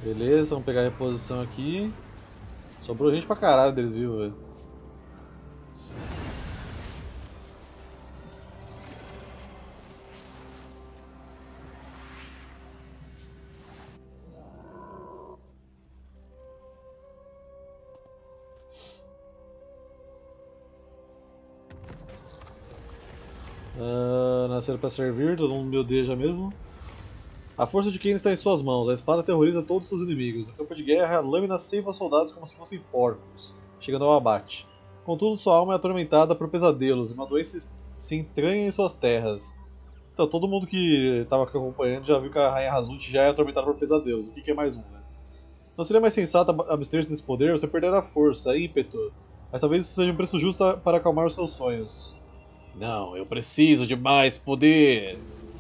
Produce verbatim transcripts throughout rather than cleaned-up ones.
Beleza, vamos pegar a reposição aqui. Sobrou gente pra caralho deles vivos, velho. Uh, nasceram pra servir, todo mundo me odeia já mesmo. A força de Kain está em suas mãos, a espada terroriza todos os seus inimigos. No campo de guerra, a lâmina ceifa soldados como se fossem porcos, chegando ao abate. Contudo, sua alma é atormentada por pesadelos, e uma doença se entranha em suas terras. Então, todo mundo que estava acompanhando já viu que a Rainha Razut já é atormentada por pesadelos. O que, que é mais um, né? Não seria mais sensato abster-se desse poder? Você perderá força, ímpeto. Mas talvez isso seja um preço justo para acalmar os seus sonhos. Não, eu preciso de mais poder!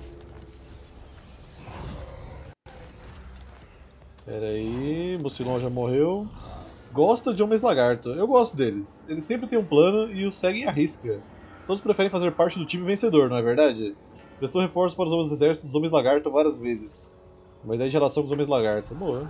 Pera aí, Mucilon já morreu. Gosta de homens lagarto. Eu gosto deles. Eles sempre têm um plano e o seguem à risca. Todos preferem fazer parte do time vencedor, não é verdade? Prestou reforço para os homens do exército dos homens lagarto várias vezes. Uma ideia de relação com os homens lagarto. Boa.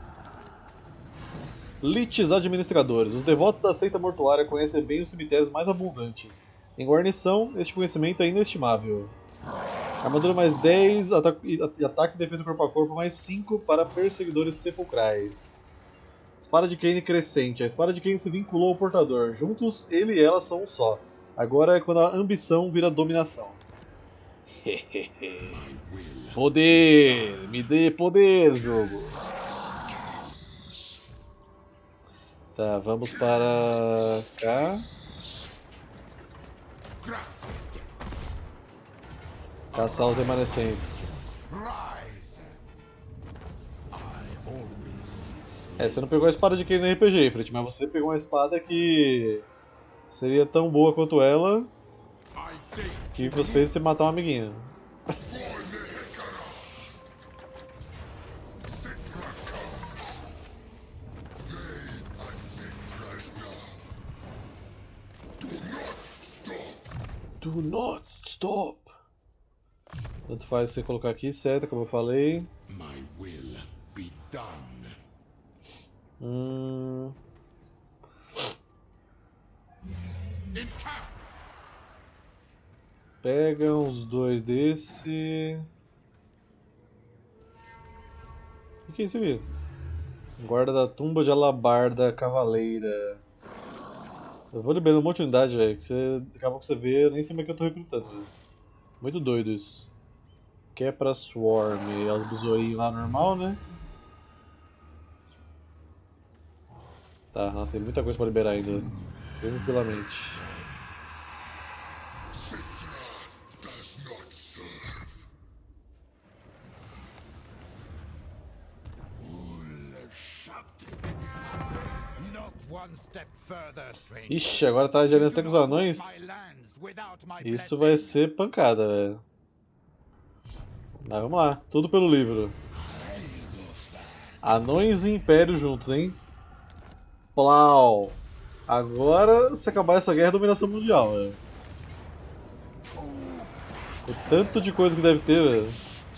Liches administradores. Os devotos da seita mortuária conhecem bem os cemitérios mais abundantes. Em guarnição, este conhecimento é inestimável. Armadura mais dez, ataque e defesa corpo a corpo mais cinco para perseguidores sepulcrais. Espada de Kain crescente. A espada de Kain se vinculou ao portador. Juntos, ele e ela são um só. Agora é quando a ambição vira dominação. Poder! Me dê poder, jogo! Tá, vamos para cá. Caçar os remanescentes. É, você não pegou a espada de Kain no R P G, Fred, mas você pegou uma espada que seria tão boa quanto ela que você fez você matar um amiguinho. Do not stop. Tanto faz você colocar aqui, seta, como eu falei. Hum... Pega uns dois desse. O que é isso aqui? Guarda da tumba de alabarda cavaleira. Eu vou liberando um monte de unidade, velho, que você, daqui a pouco você vê, eu nem sei como é que eu tô recrutando, véio. Muito doido isso. Que é pra Swarm, é os besourinhos lá normal, né? Tá, nossa, tem muita coisa pra liberar ainda. Tranquilamente. Ixi, agora tá gerando até com os anões. Isso vai ser pancada, velho. Mas vamos lá, tudo pelo livro. Anões e Império juntos, hein? Plau! Agora, se acabar essa guerra, é dominação mundial, velho. O tanto de coisa que deve ter, velho.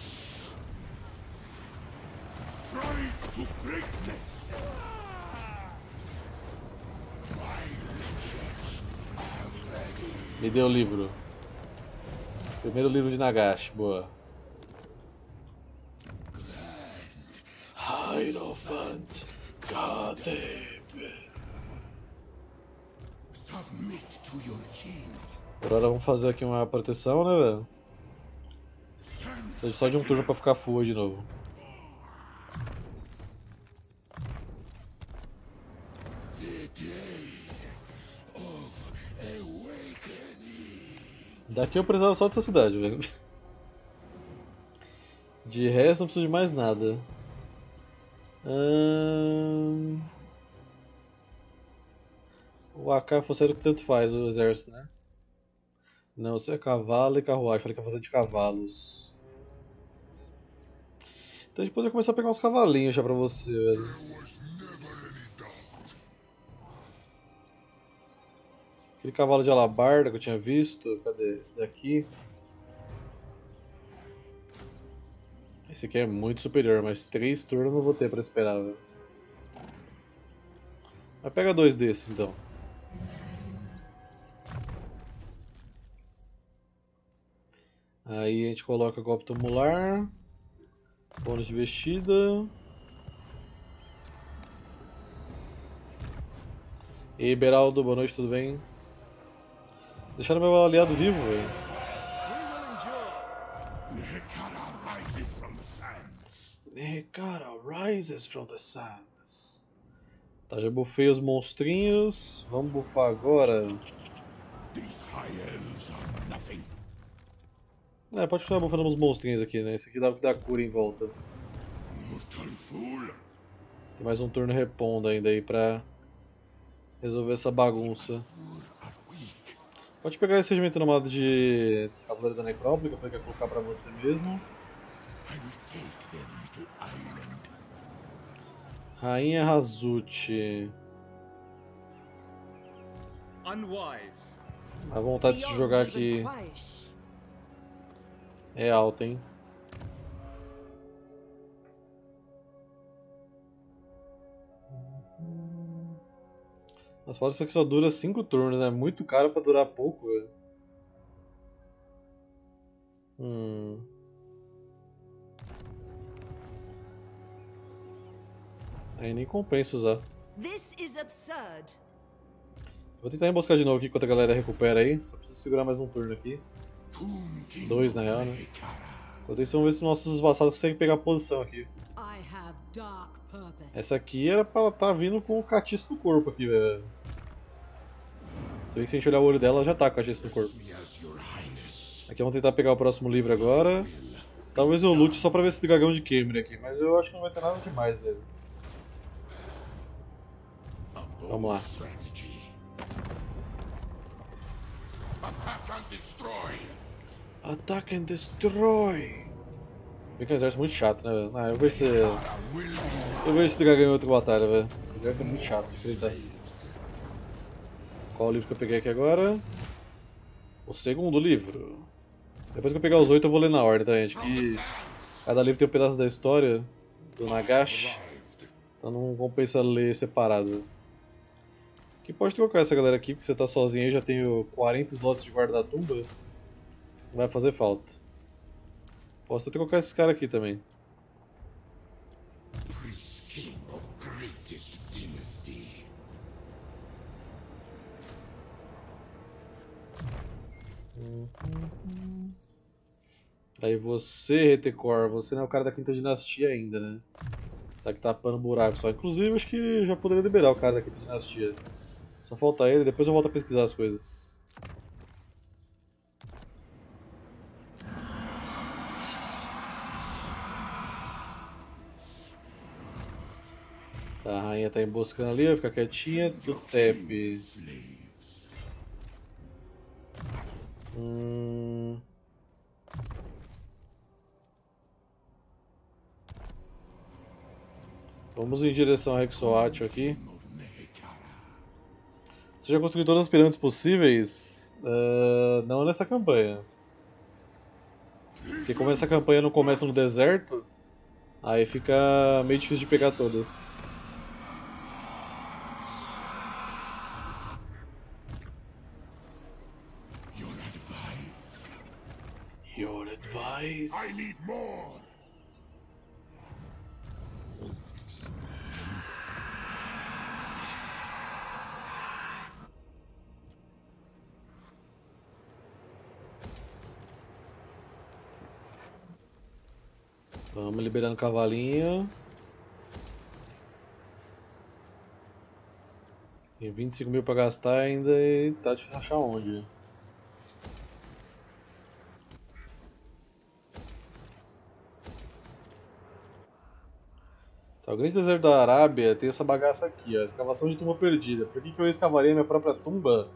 Me deu o livro. Primeiro livro de Nagash, boa. Hierophant, Goddamn. Por hora vamos fazer aqui uma proteção, né, velho? Só de um turno pra ficar full de novo. Daqui eu precisava só dessa cidade, velho. De resto não preciso de mais nada. Hum... O A K é forceiro que tanto faz, o exército, né? Não, você é cavalo e carruagem. Falei que ia fazer de cavalos. Então a gente poderia começar a pegar uns cavalinhos já pra você, velho. Aquele cavalo de alabarda que eu tinha visto. Cadê esse daqui? Esse aqui é muito superior, mas três turnos eu não vou ter pra esperar, velho. Mas pega dois desses, então. Aí a gente coloca golpe tumular. Bônus de vestida. E aí, Beraldo, boa noite, tudo bem? Deixaram meu aliado vivo, velho. Nehekara rises from the sands. Tá, já bufei os monstrinhos. Vamos bufar agora. É, pode continuar bufando uns monstrinhos aqui, né? Esse aqui dá, dá cura em volta. Tem mais um turno repondo ainda aí pra resolver essa bagunça. Pode pegar esse regimento nomado de Cavaleiro da Necrópole, que eu falei que ia colocar pra você mesmo. Rainha Razuti. A vontade de se jogar aqui é alta, hein? Mas fala isso aqui só dura cinco turnos, né? Muito caro pra durar pouco, velho. Hum. Aí nem compensa usar. Vou tentar emboscar de novo aqui enquanto a galera recupera aí. Só preciso segurar mais um turno aqui. Dois na real, né? Enquanto isso, vamos ver se nossos vassalos conseguem pegar a posição aqui. Essa aqui era pra ela estar tá vindo com o catiço no corpo aqui, velho. Você vê que se a gente olhar o olho dela, ela já tá com o catiço no corpo. Aqui vamos tentar pegar o próximo livro agora. Talvez eu lute só pra ver esse dragão de Khemri aqui, mas eu acho que não vai ter nada demais dele. Vamos lá. Attack and destroy. Vê que é um exército muito chato, né, velho? Ah, eu vou ver se. Eu vejo esse dragão em outra batalha, velho. Esse exército é muito chato de enfrentar. Qual o livro que eu peguei aqui agora? O segundo livro. Depois que eu pegar os oito eu vou ler na ordem, tá, gente? Que cada livro tem um pedaço da história do Nagash. Então não compensa ler separado. Que pode trocar essa galera aqui, porque você tá sozinho aí, já tenho quarenta slots de guarda da tumba. Não vai fazer falta. Posso trocar esse cara aqui também. Uhum. Aí você, Retecor, você não é o cara da quinta dinastia ainda, né? Tá aqui tapando buraco só. Inclusive, acho que já poderia liberar o cara da quinta dinastia. Só falta ele, depois eu volto a pesquisar as coisas. Tá, a rainha tá emboscando ali, vai ficar quietinha. Do Tep. Hum... Vamos em direção a Rexoatl aqui. Você já construiu todas as pirâmides possíveis? Uh, não nessa campanha. Porque como essa campanha não começa no deserto, aí fica meio difícil de pegar todas. Your advice. I need more. Vamos liberando cavalinho. Tem vinte e cinco mil pra gastar ainda e tá difícil achar onde. Tá, o grande deserto da Arábia tem essa bagaça aqui, ó, escavação de tumba perdida. Por que, que eu escavaria minha própria tumba?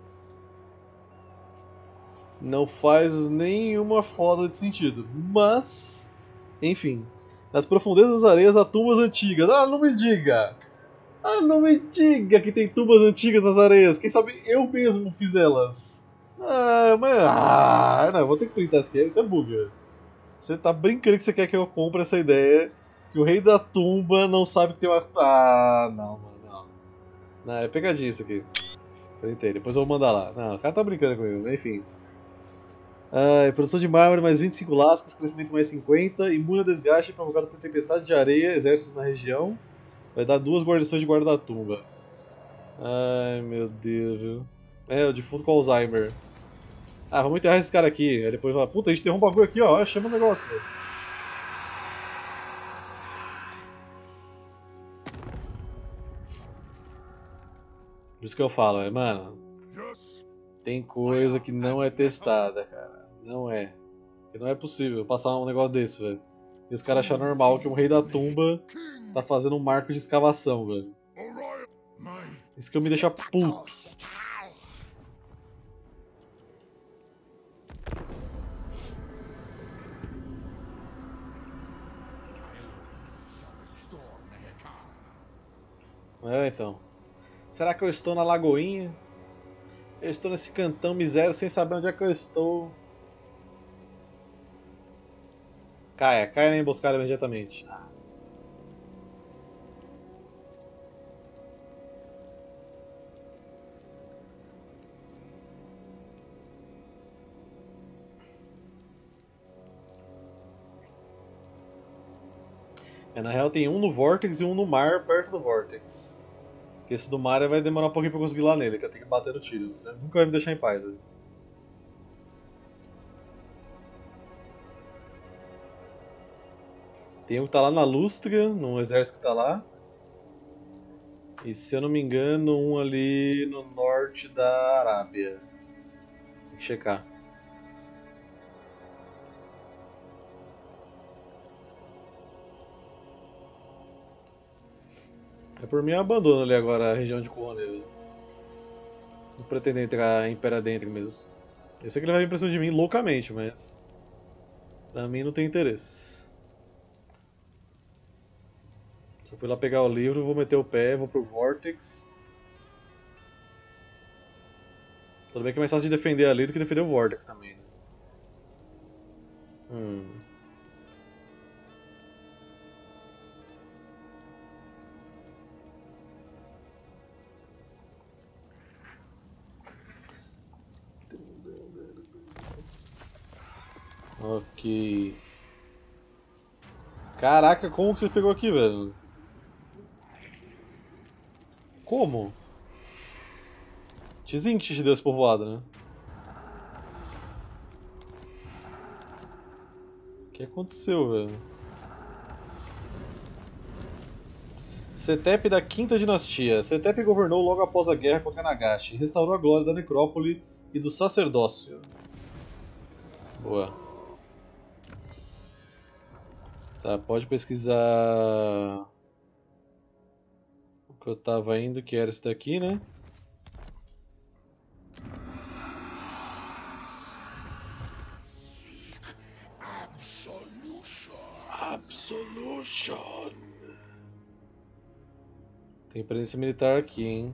Não faz nenhuma foda de sentido. Mas, enfim, nas profundezas das areias há tumbas antigas. Ah, não me diga! Ah, não me diga que tem tumbas antigas nas areias. Quem sabe eu mesmo fiz elas. Ah, mas... Ah, não, vou ter que printar isso aqui. Isso é bug. Você tá brincando que você quer que eu compre essa ideia que o rei da tumba não sabe que tem uma... Ah, não, mano, não. Não, é pegadinha isso aqui. Printei, depois eu vou mandar lá. Não, o cara tá brincando comigo, enfim. Ah, produção de mármore mais vinte e cinco lascas, crescimento mais cinquenta, imune a desgaste provocado por tempestade de areia, exércitos na região. Vai dar duas guarnições de guarda da tumba. Ai, meu Deus, viu? É, o defunto com Alzheimer. Ah, vamos enterrar esse cara aqui. Aí depois fala, puta, a gente derruba um bagulho aqui, ó. Chama o negócio, velho. Por isso que eu falo, é, mano. Tem coisa que não é testada, cara. Não é. Porque não é possível passar um negócio desse, velho. E os caras acham normal que um rei da tumba tá fazendo um marco de escavação, velho. Isso que eu me deixa puto. É, então. Será que eu estou na Lagoinha? Eu estou nesse cantão misério sem saber onde é que eu estou. Caia, caia na emboscada imediatamente. Ah. É, na real tem um no Vortex e um no mar perto do Vortex. Esse do mar vai demorar um pouquinho pra conseguir ir lá nele, que eu tenho que bater no tiro. Você nunca vai me deixar em paz. Velho. Tem um que tá lá na Lustria, num exército que tá lá. E se eu não me engano, um ali no norte da Arábia. Tem que checar. É por mim eu abandono ali agora a região de Corone. Não pretendo entrar em Impera dentro mesmo. Eu sei que ele vai vir pra cima de mim loucamente, mas... Pra mim não tem interesse. Se eu fui lá pegar o livro, vou meter o pé, vou pro Vortex. Tudo bem que é mais fácil de defender ali do que defender o Vortex também. Né? Hum... Ok. Caraca, como que você pegou aqui, velho? Como? Tizin que te deu esse povoado, né? O que aconteceu, velho? Setep da Quinta Dinastia. Setep governou logo após a guerra contra Nagashi. Restaurou a glória da necrópole e do sacerdócio. Boa. Tá, pode pesquisar o que eu tava indo, que era esse daqui, né? Absolution. Tem presença militar aqui, hein?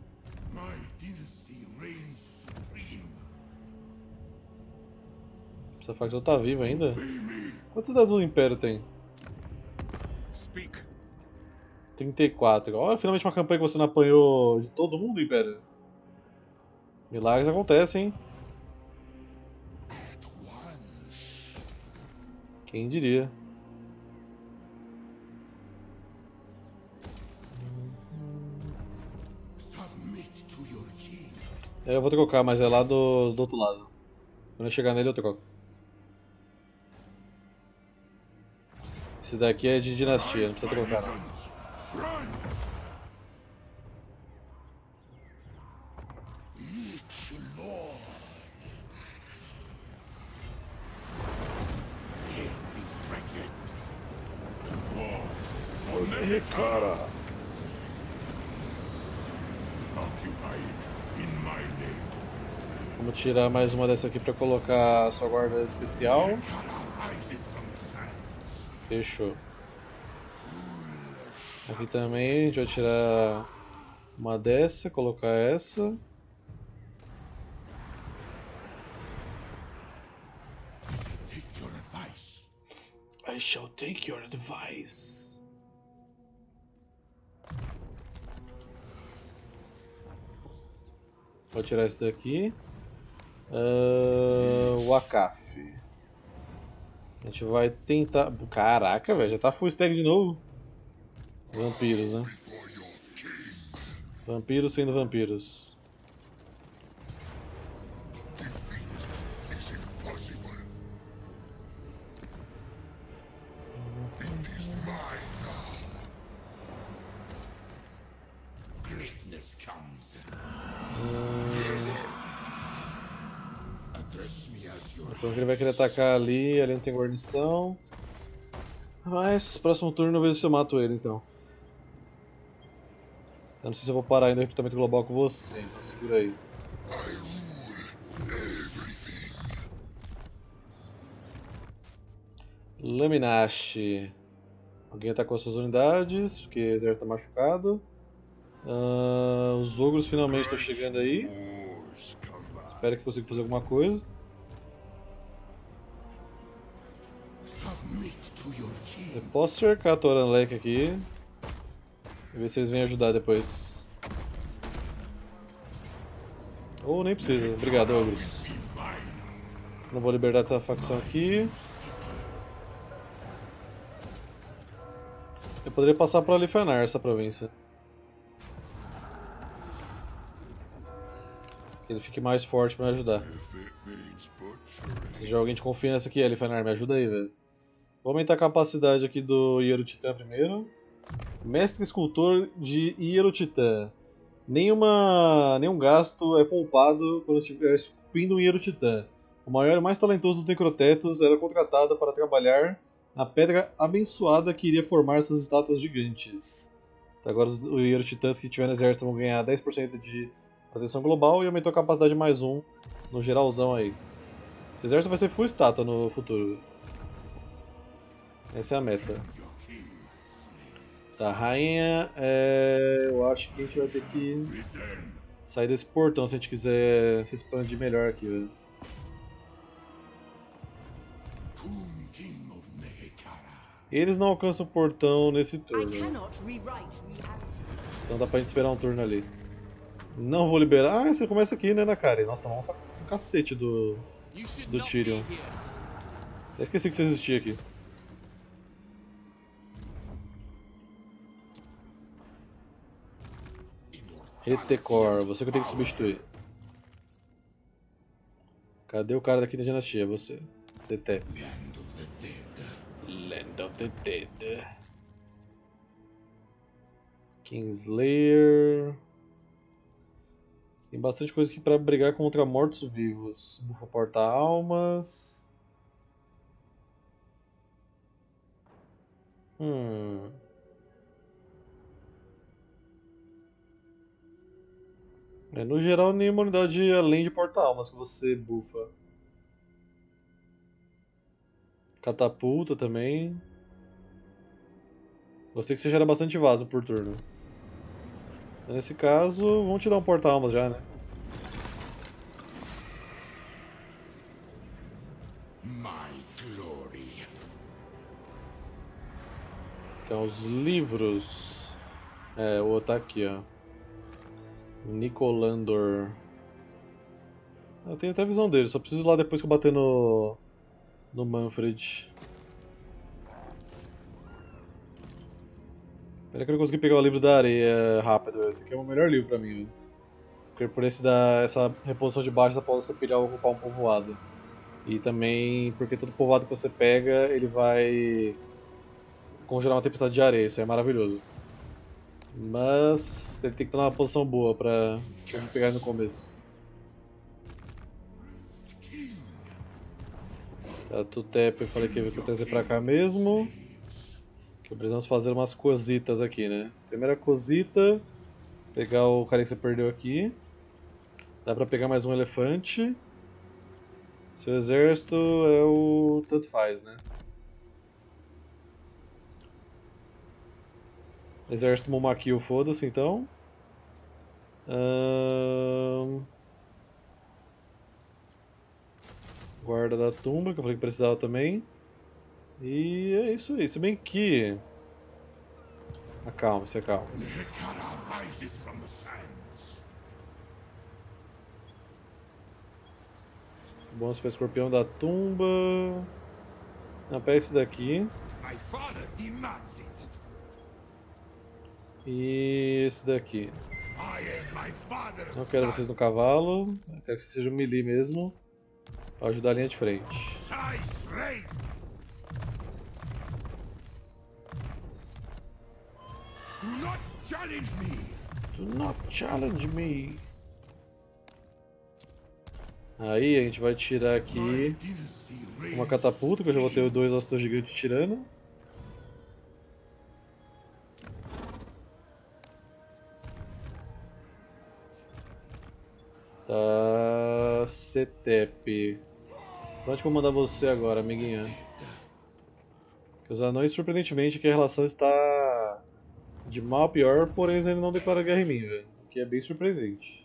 Essa facção tá viva ainda? Quantas cidades do Império tem? trinta e quatro. Olha, finalmente uma campanha que você não apanhou de todo mundo, Império. Milagres acontecem, hein? Quem diria? É, eu vou trocar, mas é lá do, do outro lado. Quando eu chegar nele eu troco. Esse daqui é de dinastia, não precisa trocar não. Cara. Vamos tirar mais uma dessa aqui pra colocar a sua guarda especial. Fechou. Aqui também a gente vai tirar uma dessa, colocar essa. shall take your advice. Vou tirar esse daqui. Uh, o Akaf. A gente vai tentar... Caraca, velho, já tá full stack de novo. Vampiros, né? Vampiros sendo vampiros. Então ele vai querer atacar ali, ali não tem guarnição. Mas próximo turno eu vejo se eu mato ele então. Eu não sei se eu vou parar ainda o recrutamento global com você, então segura aí. Laminache. Alguém atacou suas unidades, porque o exército está machucado. Uh, os ogros finalmente estão chegando aí. Espero que consiga fazer alguma coisa. Eu posso cercar a Toranlek aqui e ver se eles vêm ajudar depois. Ou nem precisa. Obrigado, ogros. Não vou libertar essa facção aqui. Eu poderia passar para Lifanar essa província. Que ele fique mais forte para me ajudar. Se já alguém de confiança aqui, Lifanar, me ajuda aí, velho. Vou aumentar a capacidade aqui do Hierotitã primeiro. Mestre escultor de Hierotitã. Nenhuma, nenhum gasto é poupado quando estiver esculpindo um Hierotitã. O maior e mais talentoso dos Necrotetos era contratado para trabalhar na pedra abençoada que iria formar essas estátuas gigantes. Então agora os Hierotitãs que tiver no exército vão ganhar dez por cento de proteção global e aumentou a capacidade mais um no geralzão aí. Esse exército vai ser full estátua no futuro. Essa é a meta. Tá, rainha, é... eu acho que a gente vai ter que sair desse portão se a gente quiser se expandir melhor aqui, velho. Eles não alcançam o portão nesse turno. Então dá pra gente esperar um turno ali. Não vou liberar... Ah, você começa aqui, né, na cara. Nossa, tomamos um cacete do, do Tyrion. Eu esqueci que você existia aqui. Retecor, você que eu tenho que substituir. Cadê o cara da quinta dinastia? Você. C T. Land of the Dead. Kingslayer. Tem bastante coisa aqui pra brigar contra mortos-vivos. Bufa porta-almas. Hum... É, no geral, nenhuma unidade além de porta-almas que você bufa. Catapulta também. Gostei que você gera bastante vaso por turno. Nesse caso, vamos te dar um porta-almas já, né? Então, os livros. É, o outro tá aqui, ó. Nicolandor. Eu tenho até a visão dele, só preciso ir lá depois que eu bater no. no Manfred. Pena que eu não consegui pegar o livro da areia rápido. Esse aqui é o melhor livro pra mim, viu? Porque por esse da essa reposição de baixo, após você pilhar ou ocupar um povoado. E também porque todo povoado que você pega, ele vai congelar uma tempestade de areia. Isso aí é maravilhoso. Mas ele tem que estar numa posição boa pra conseguir pegar no começo. Tá, Tutep, eu falei que eu vou trazer pra cá mesmo. Que precisamos fazer umas cositas aqui, né? Primeira cosita, pegar o cara que você perdeu aqui. Dá pra pegar mais um elefante. Seu exército é o tanto faz, né? Exército Mumakil, foda-se então. Ahn... Guarda da tumba, que eu falei que precisava também. E é isso aí, se bem que... Acalme-se, acalme-se. Bônus para escorpião da tumba. Não, pega esse daqui. E esse daqui. Não quero vocês no cavalo. Eu quero que vocês sejam melee mesmo. Para ajudar a linha de frente. Do not challenge me. Do not challenge me. Aí a gente vai tirar aqui uma catapulta, que eu já vou ter dois ossos gigantes tirando. Tá... Cetep. Pra onde que eu vou mandar você agora, amiguinha? Porque os anões, surpreendentemente, que a relação está de mal a pior, porém eles ainda não declaram guerra em mim, velho. O que é bem surpreendente.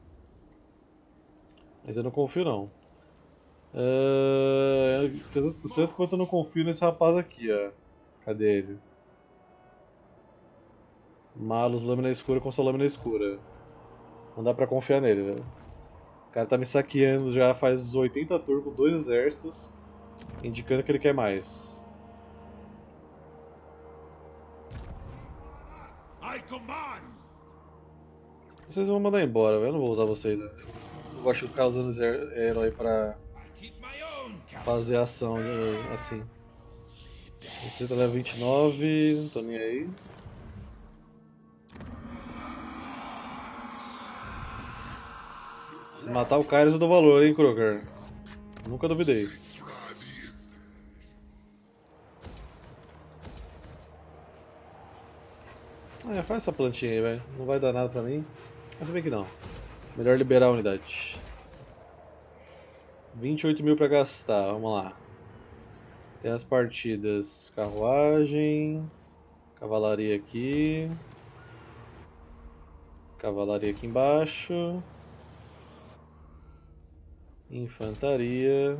Mas eu não confio, não. Uh, tanto, tanto quanto eu não confio nesse rapaz aqui, ó. Cadê ele? Malus, lâmina escura com sua lâmina escura. Não dá pra confiar nele, velho. O cara tá me saqueando já faz oitenta turnos com dois exércitos, indicando que ele quer mais. Vocês vão mandar embora, velho. Eu não vou usar vocês, né? Eu gosto de ficar usando esse herói pra fazer ação assim. Você tá level vinte e nove, não tô nem aí. Se matar o Kairos eu dou valor, hein, Kroger? Nunca duvidei. É, faz essa plantinha aí, velho. Não vai dar nada pra mim. Mas se bem que não. Melhor liberar a unidade. vinte e oito mil pra gastar, vamos lá. Tem as partidas. Carruagem. Cavalaria aqui. Cavalaria aqui embaixo. Infantaria.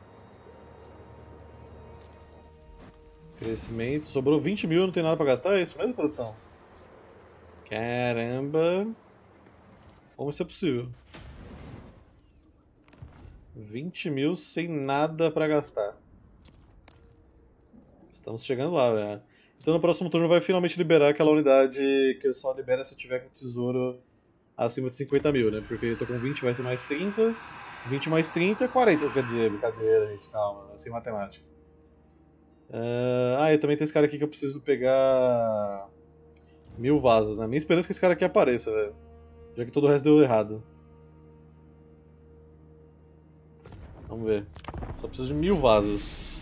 Crescimento. Sobrou vinte mil, não tem nada pra gastar? É isso mesmo, produção? Caramba. Como isso é possível? vinte mil sem nada pra gastar. Estamos chegando lá, velho. Então no próximo turno vai finalmente liberar aquela unidade que só libera se eu tiver com tesouro acima de cinquenta mil, né? Porque eu tô com vinte, vai ser mais trinta. vinte mais trinta, quarenta, quer dizer, brincadeira, gente, calma, sem matemática. Uh, ah, e também tem esse cara aqui que eu preciso pegar mil vasos, né? Minha esperança é que esse cara aqui apareça, velho. Já que todo o resto deu errado. Vamos ver. Só preciso de mil vasos.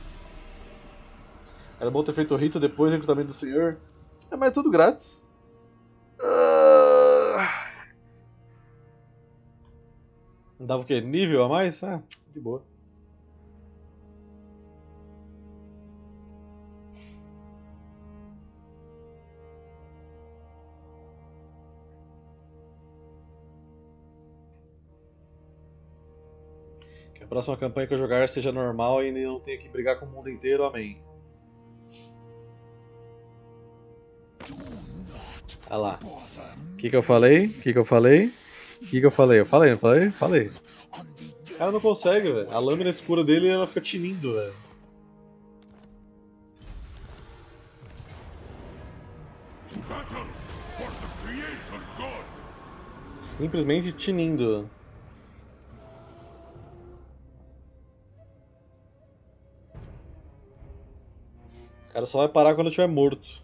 Era bom ter feito o rito depois do recrutamento do senhor. É, mas é tudo grátis. Uh... Dava o quê? Nível a mais? Ah, de boa. Que a próxima campanha que eu jogar seja normal e não tenha que brigar com o mundo inteiro, amém. Ah lá. O que que eu falei? O que que eu falei? O que que eu falei? Eu falei, não falei? Falei. O cara não consegue, velho. A lâmina escura dele, ela fica tinindo, velho. Simplesmente tinindo. O cara só vai parar quando eu estiver morto.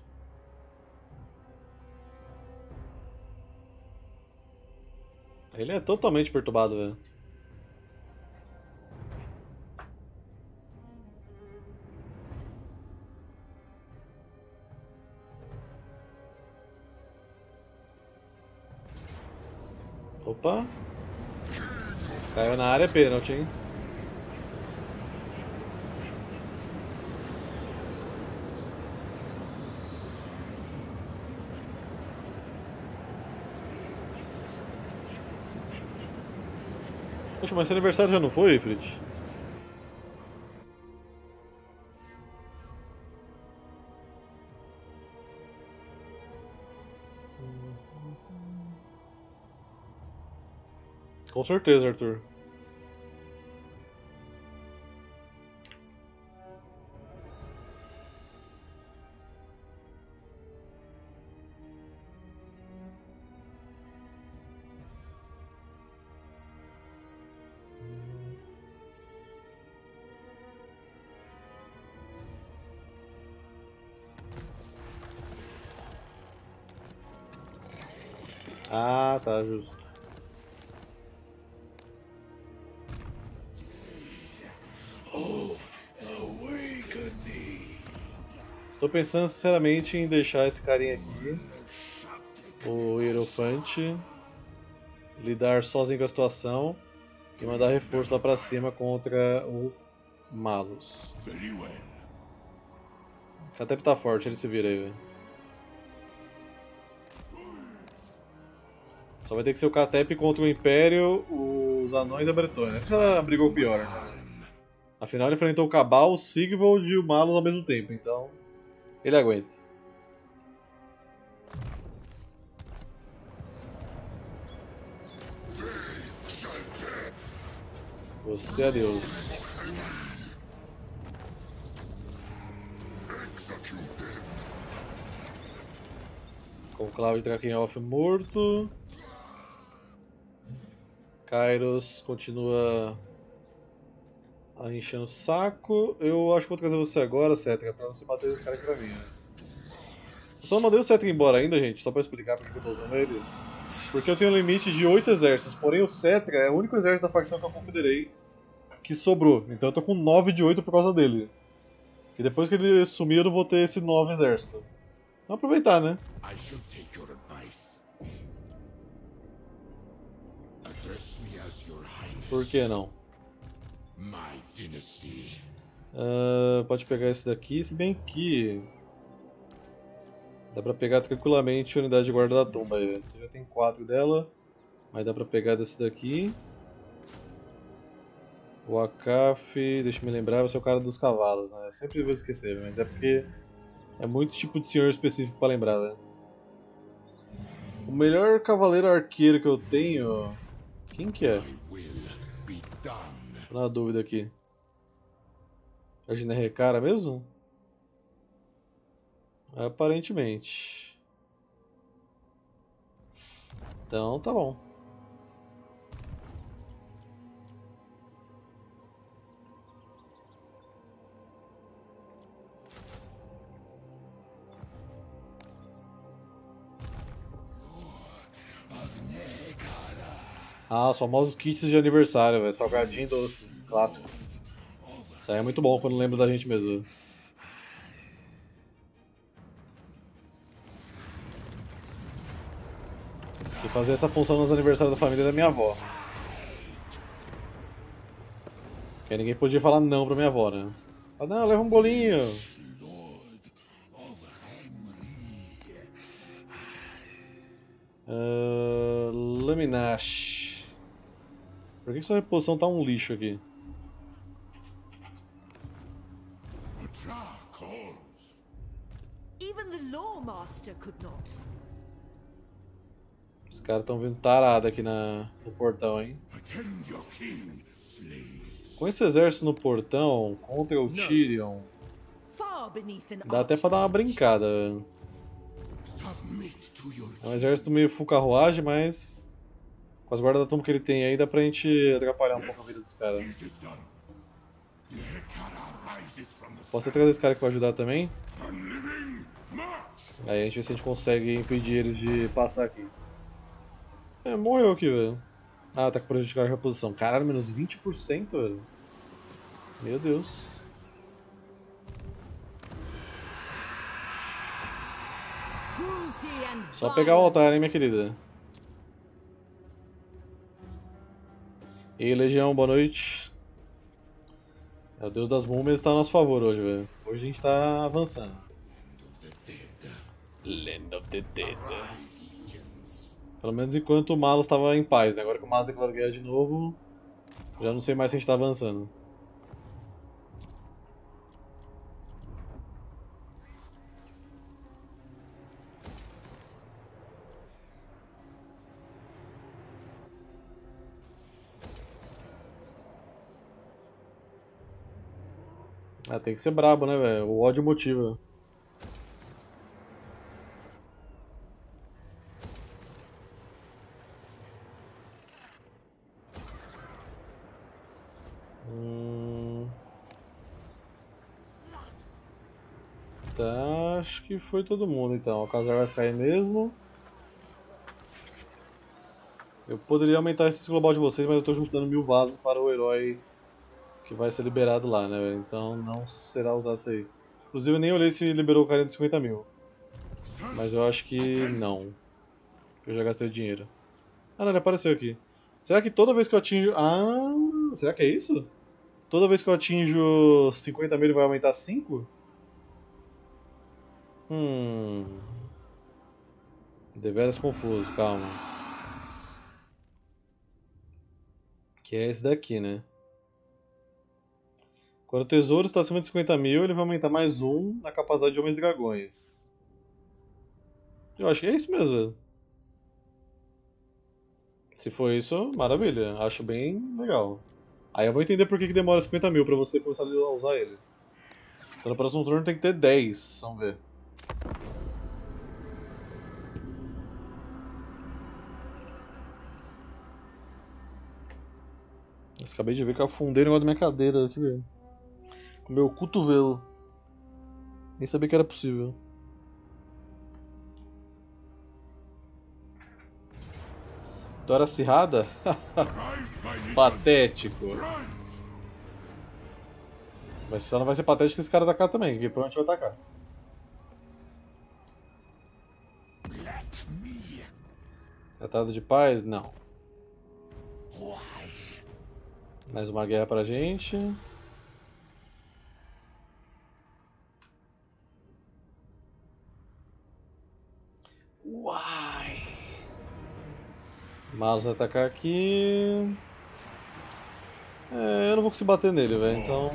Ele é totalmente perturbado, velho. Opa. Caiu na área, pênalti, hein? Poxa, mas seu aniversário já não foi, Fritz? Com certeza, Arthur. Ah, tá, justo. Estou pensando sinceramente em deixar esse carinha aqui, o Hierofante, lidar sozinho com a situação e mandar reforço lá pra cima contra o Malus. Very well. O Catep tá forte, ele se vira aí, velho. Só vai ter que ser o Catep contra o Império, os Anões e a Bretonha. Ele já brigou pior, né? Afinal, ele enfrentou o Cabal, o Sigvald e o Malus ao mesmo tempo, então ele aguenta. Você é Deus. Conclave de Drakenhof morto. Kairos continua enchendo o saco. Eu acho que vou trazer você agora, Cetra, pra você bater esse cara aqui pra mim. Né? Eu só não mandei o Cetra embora ainda, gente, só pra explicar porque eu tô usando ele. Porque eu tenho um limite de oito exércitos, porém o Cetra é o único exército da facção que eu confederei que sobrou. Então eu tô com nove de oito por causa dele. E depois que ele sumir eu não vou ter esse nove exército. Então aproveitar, né? I shall take your advice. Address me as your highness. Por que não? My dynasty. Uh, pode pegar esse daqui, se bem que dá pra pegar tranquilamente a unidade de guarda da tumba aí. Você já tem quatro dela, mas dá pra pegar desse daqui. O Akaf, deixa eu me lembrar, vai ser o cara dos cavalos, né? Eu sempre vou esquecer, mas é porque é muito tipo de senhor específico pra lembrar, né? O melhor cavaleiro arqueiro que eu tenho... Quem que é? Tô na dúvida aqui. É o Ginerekara mesmo? Aparentemente. Então tá bom. Ah, os famosos kits de aniversário, velho. Salgadinho doce, clássico. Isso aí é muito bom quando lembro da gente mesmo. E fazer essa função nos aniversários da família da minha avó. Porque ninguém podia falar não pra minha avó, né? Ah, não, leva um bolinho. Uh, Laminash. Por que sua reposição tá um lixo aqui? Even the Lawmaster could not. Os caras estão vindo tarado aqui na, no portão, hein? Attend your king, slaves. Com esse exército no portão, contra o Tyrion, Far beneath an dá até pra dar uma brincada, velho. Submit to your É um exército meio full carruagem, mas com as guardas da tumba que ele tem aí dá pra gente atrapalhar um pouco a vida dos caras. It is done. Nekara rises from the Posso trazer esse cara aqui pra ajudar também? unliving march. Aí a gente vê se a gente consegue impedir eles de passar aqui. É, morreu aqui, velho. Ah, tá com prejudicar a reposição. Caralho, menos vinte por cento, velho. Meu Deus. cruelty and Só pegar o violence. altar, hein, minha querida. E aí, Legião, boa noite. É, o Deus das Múmias está a nosso favor hoje, velho. Hoje a gente tá avançando. Land of the Dead. Pelo menos enquanto o Malus estava em paz, né? Agora que o Malus declarou guerra de novo, já não sei mais se a gente tá avançando. Ah, tem que ser brabo, né, velho? O ódio motiva. Hum... Tá, acho que foi todo mundo então. O Khazar vai ficar aí mesmo. Eu poderia aumentar esse global de vocês, mas eu tô juntando mil vasos para o herói que vai ser liberado lá, né, velho? Então não será usado isso aí. Inclusive eu nem olhei se liberou o carinha de cinquenta mil. Mas eu acho que não. Eu já gastei o dinheiro. Ah, não, ele apareceu aqui. Será que toda vez que eu atinjo... Ah, será que é isso? Toda vez que eu atinjo cinquenta mil ele vai aumentar cinco? Hum... Deveras confuso, calma. Que é esse daqui, né? Quando o tesouro está acima de cinquenta mil, ele vai aumentar mais um na capacidade de homens e dragões. Eu acho que é isso mesmo, velho. Se for isso, maravilha. Acho bem legal. Aí eu vou entender por que, que demora cinquenta mil pra você começar a usar ele. Então no próximo turno tem que ter dez. Vamos ver. Mas acabei de ver que eu afundei o negócio da minha cadeira aqui, velho. Com o meu cotovelo. Nem sabia que era possível. Vitória acirrada? Patético. Mas só não vai ser patético esse cara atacar também, que provavelmente vai atacar. Tratado de paz? Não. Mais uma guerra pra gente. Uai! Malus vai atacar aqui. É, eu não vou conseguir bater nele, velho, então.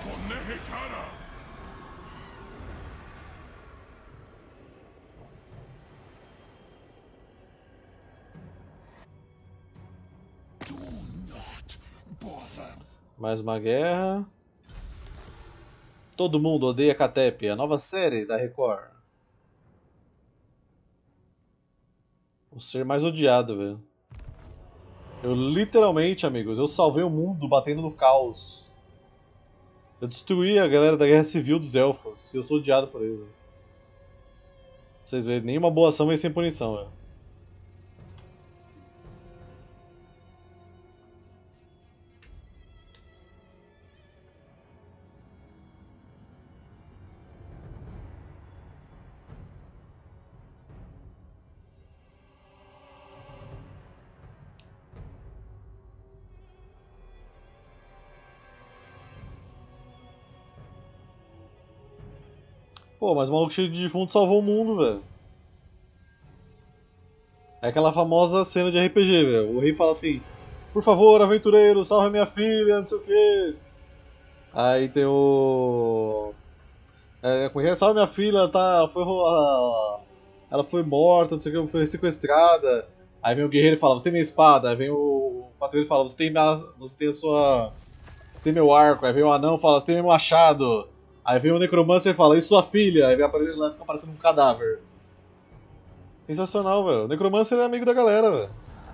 Mais uma guerra. Todo mundo odeia Catep, a nova série da Record. O ser mais odiado, velho. Eu literalmente, amigos, eu salvei o mundo batendo no caos. Eu destruí a galera da Guerra Civil dos Elfos e eu sou odiado por eles. Véio. Pra vocês verem, nenhuma boa ação vem sem punição, velho. Pô, mas o maluco cheio de defunto salvou o mundo, velho. É aquela famosa cena de R P G, velho. O rei fala assim: por favor, aventureiro, salve minha filha, não sei o quê. Aí tem o. É, como é que é? Salve minha filha, ela, tá, ela, foi, ela foi morta, não sei o que, foi sequestrada. Aí vem o guerreiro e fala: você tem minha espada. Aí vem o patrulheiro e fala: você tem, minha, você tem a sua. Você tem meu arco. Aí vem o anão e fala: você tem meu machado. Aí vem o necromancer e fala: e sua filha? Aí vem aparecendo, aparecendo um cadáver. Sensacional, velho. O necromancer é amigo da galera, velho.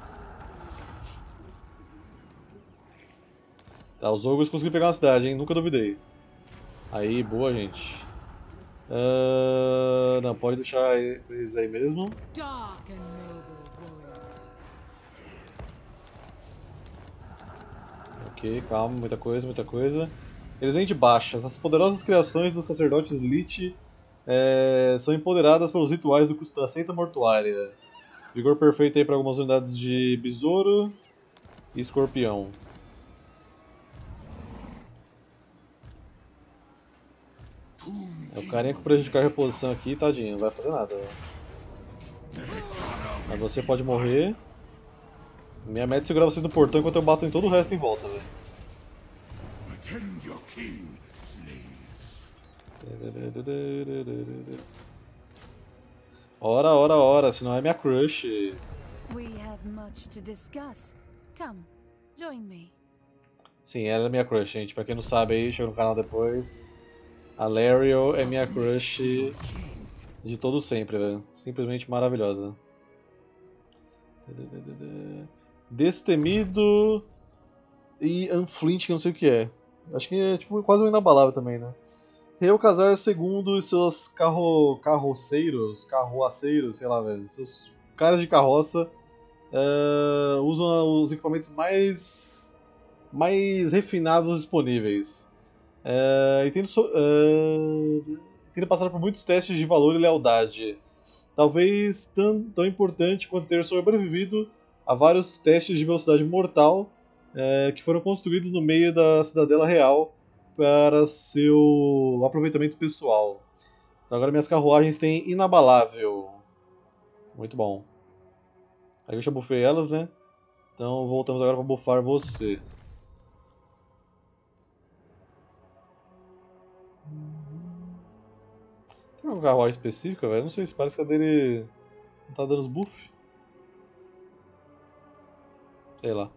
Tá, os ogros conseguiram pegar uma cidade, hein? Nunca duvidei. Aí, boa, gente. Uh, não, pode deixar eles aí mesmo. Dark and noble warrior. Ok, calma, muita coisa, muita coisa. Eles vêm de baixo. Essas poderosas criações dos sacerdotes do Lich é, são empoderadas pelos rituais do custo da seita mortuária. Vigor perfeito aí para algumas unidades de besouro e escorpião. É o carinha que prejudicar a reposição aqui, tadinho, não vai fazer nada. Mas você pode morrer. Minha meta é segurar vocês no portão enquanto eu bato em todo o resto em volta, velho. Ora, ora, ora, senão é minha crush. We have much to discuss. Come, join me. Sim, ela é minha crush, gente. Pra quem não sabe aí, chega no canal depois. A Lariel é minha crush de todo sempre, velho. Simplesmente maravilhosa. Destemido e Unflinch, que eu não sei o que é. Acho que é tipo quase um inabalável também, né? Reocasar segundo e seus carro, carroceiros, carroaceiros, sei lá, velho. Seus caras de carroça uh, usam os equipamentos mais, mais refinados disponíveis. Uh, e tendo, so, uh, tendo passado por muitos testes de valor e lealdade. Talvez tão, tão importante quanto ter sobrevivido a vários testes de velocidade mortal uh, que foram construídos no meio da Cidadela Real para seu aproveitamento pessoal. Então agora minhas carruagens têm inabalável. Muito bom. Aí eu já bufei elas, né? Então voltamos agora para bufar você. Tem uma carruagem específica, velho? Não sei se parece que a dele não tá dando os buff. Sei lá.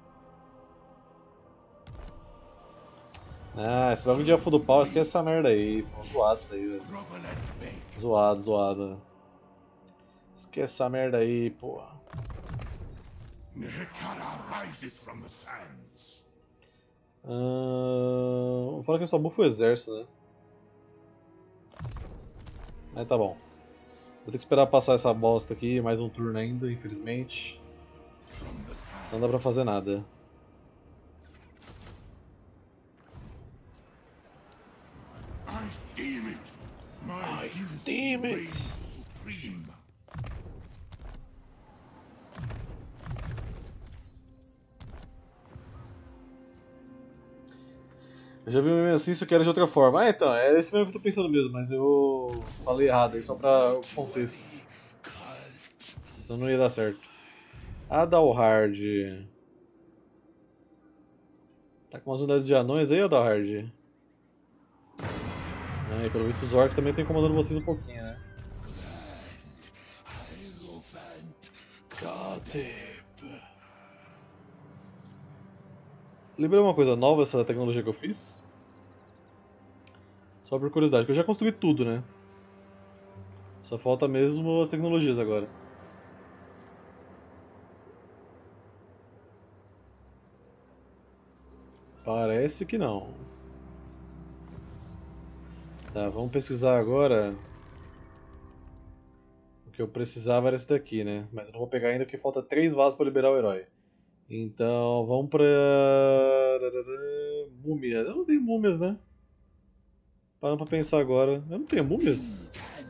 Ah, esse bagulho de afo do pau, esquece essa merda aí. Pô, zoado isso aí, velho. Zoado, zoado. Esquece essa merda aí, porra. Nehekara rises from the sands. Hum, fala que eu só bufo o exército, né? Mas tá bom. Vou ter que esperar passar essa bosta aqui, mais um turno ainda, infelizmente. Não dá pra fazer nada. I deem it. My I gills deem it. reign supreme. Eu já vi um meme assim, isso que era de outra forma. Ah, então, é esse mesmo que eu tô pensando mesmo, mas eu falei errado aí, só pra o contexto. Então não ia dar certo. Adalhard. Tá com umas unidades de anões aí, Adalhard? Ah, e pelo visto os orcs também estão incomodando vocês um pouquinho, né? Lembrou uma coisa nova essa tecnologia que eu fiz? Só por curiosidade, que eu já construí tudo, né? Só falta mesmo as tecnologias agora. Parece que não. Tá, vamos pesquisar agora. O que eu precisava era esse daqui, né? Mas eu não vou pegar ainda porque falta três vasos para liberar o herói. Então, vamos pra... Múmias. Eu não tenho múmias, né? Parando pra pensar agora. Eu não tenho múmias?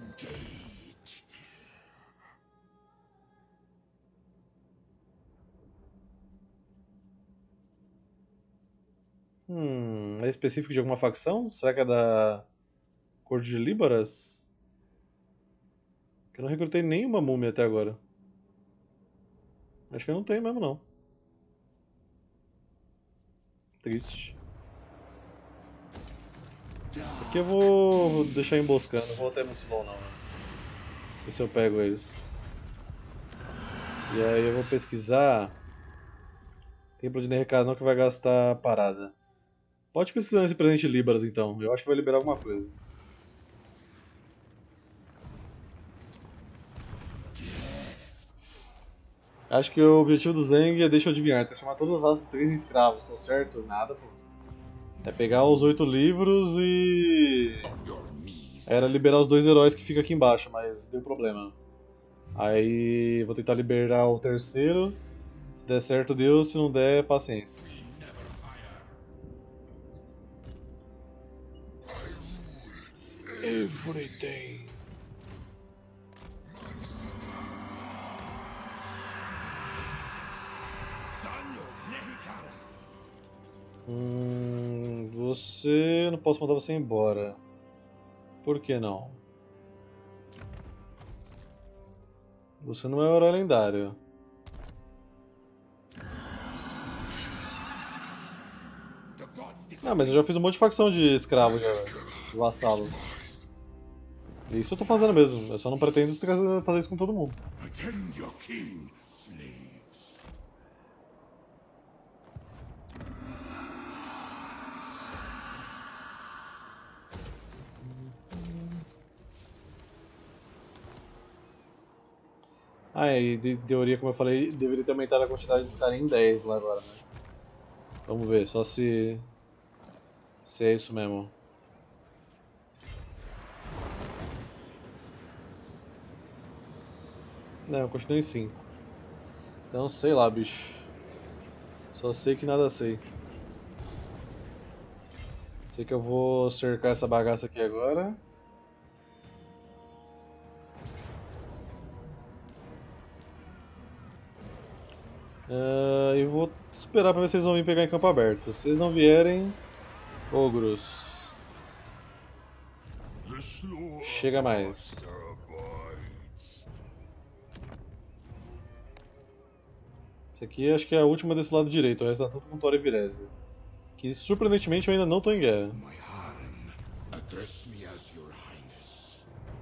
Hum, é específico de alguma facção? Será que é da Corte de Líbaras? Eu não recrutei nenhuma múmia até agora. Acho que eu não tenho mesmo, não. Triste. Aqui eu vou deixar emboscando, não vou até Mucilon não. Ver se eu pego eles. E aí eu vou pesquisar. Templo de Nerrecado não que vai gastar parada. Pode pesquisar nesse presente Líbaras então, eu acho que vai liberar alguma coisa. Acho que o objetivo do Zeng é, deixa eu adivinhar, transformar todas as raças de três em escravos, tô certo? Nada, pô. É pegar os oito livros e... Era liberar os dois heróis que ficam aqui embaixo, mas deu problema. Aí vou tentar liberar o terceiro. Se der certo, deu. Se não der, paciência. Everything. Hum, você... não posso mandar você embora. Por que não? Você não é um herói lendário. Não, mas eu já fiz um monte de facção de escravo já, de vassalo. Isso eu tô fazendo mesmo, eu só não pretendo fazer isso com todo mundo. Attend your king, slaves. Ah, e de teoria, como eu falei, deveria ter aumentado a quantidade desse cara em dez lá agora, né? Vamos ver, só se. Se é isso mesmo. Não, eu continuo em cinco. Então sei lá, bicho. Só sei que nada sei. Sei que eu vou cercar essa bagaça aqui agora. Uh, e vou esperar pra ver se eles vão vir pegar em campo aberto. Se eles não vierem, ogros. The slow Chega mais. abides. Esse aqui acho que é a última desse lado direito, o resto tá tudo com Tora e Virese. Que surpreendentemente eu ainda não tô em guerra. My harem, address me as your highness.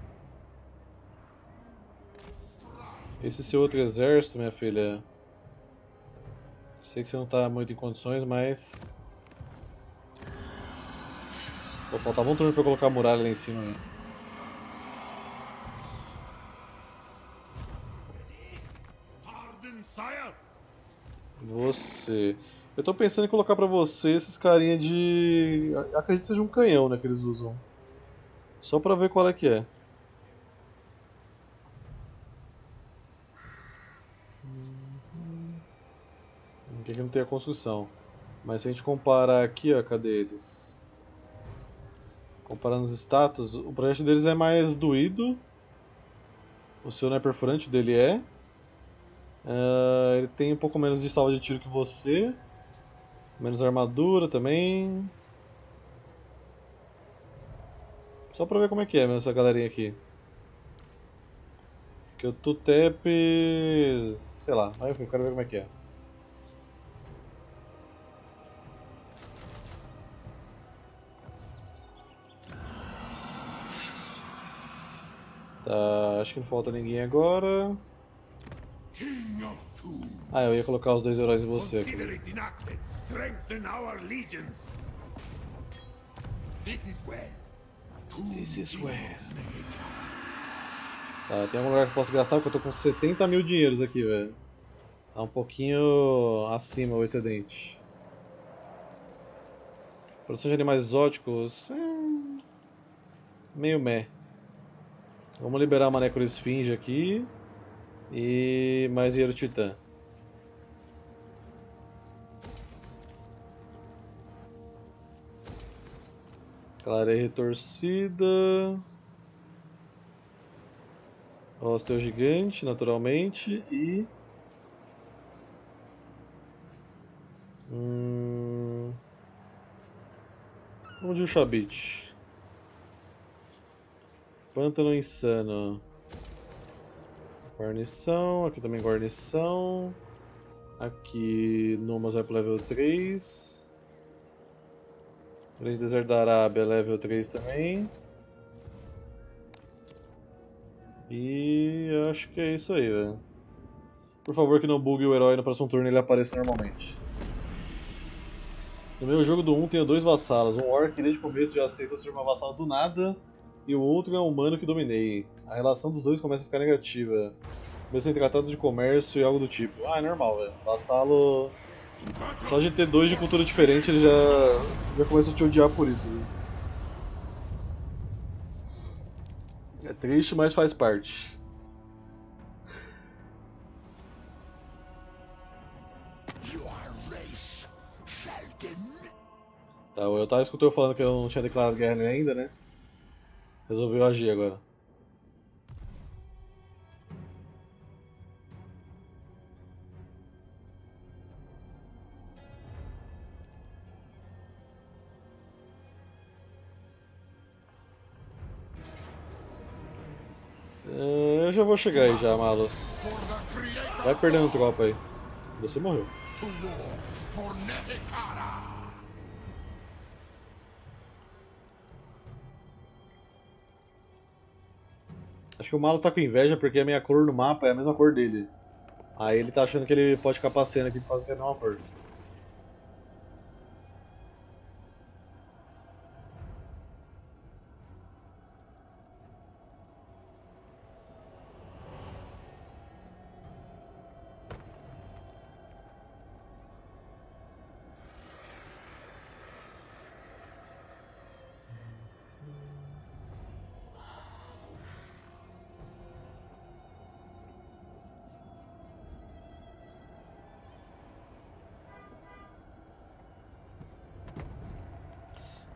Esse seu outro exército, minha filha. Sei que você não tá muito em condições, mas. Pô, faltava um turno pra eu colocar a muralha lá em cima, né? Pardon, sire. Você. Eu tô pensando em colocar pra você esses carinha de. Acredito que seja um canhão, né, que eles usam. Só pra ver qual é que é. Aqui não tem a construção. Mas se a gente comparar aqui, ó, cadê eles? Comparando os status, o projeto deles é mais doído. O seu não é perfurante, o dele é. Uh, ele tem um pouco menos de salva de tiro que você. Menos armadura também. Só pra ver como é que é mesmo essa galerinha aqui. Que o Tutep. Sei lá, eu quero ver como é que é. Tá, acho que não falta ninguém agora. King of Tombs. Ah, eu ia colocar os dois heróis em você aqui. Consider it enacted. Strengthen our legions. This is well. This is where. Tá, tem algum lugar que eu posso gastar porque eu tô com setenta mil dinheiros aqui, velho. Tá um pouquinho acima o excedente. Produção de animais exóticos. É... meio meh. Vamos liberar uma necroesfinge aqui. E mais Hierro Titã. Clareia retorcida. Osteo gigante, naturalmente. E. Hum... Vamos de Ushabit. Pântano insano. Guarnição, aqui também guarnição. Aqui Numas vai pro level três. Grande Deserto da Arábia, level três também. E acho que é isso aí, velho. Por favor que não bugue o herói no próximo turno e ele apareça normalmente. No meu jogo do um tenho dois vassalos. Um orc que desde o começo já aceitou ser uma vassala do nada. E o outro é um humano que dominei. A relação dos dois começa a ficar negativa. Mesmo em tratados de comércio e algo do tipo. Ah, é normal, velho. Vassalo. Só de ter dois de cultura diferente ele já, já começa a te odiar por isso, viu? É triste, mas faz parte. Your race, Sheldon. Tá, o Eltar escutou eu falando que eu não tinha declarado guerra nele ainda, né? Resolveu agir agora. É, eu já vou chegar aí já, Malos. Vai perdendo tropa aí. Você morreu. To war for Nehekara. Acho que o Malus tá com inveja porque a minha cor no mapa é a mesma cor dele. Aí ele tá achando que ele pode ficar passeando aqui por causa que é a mesma cor.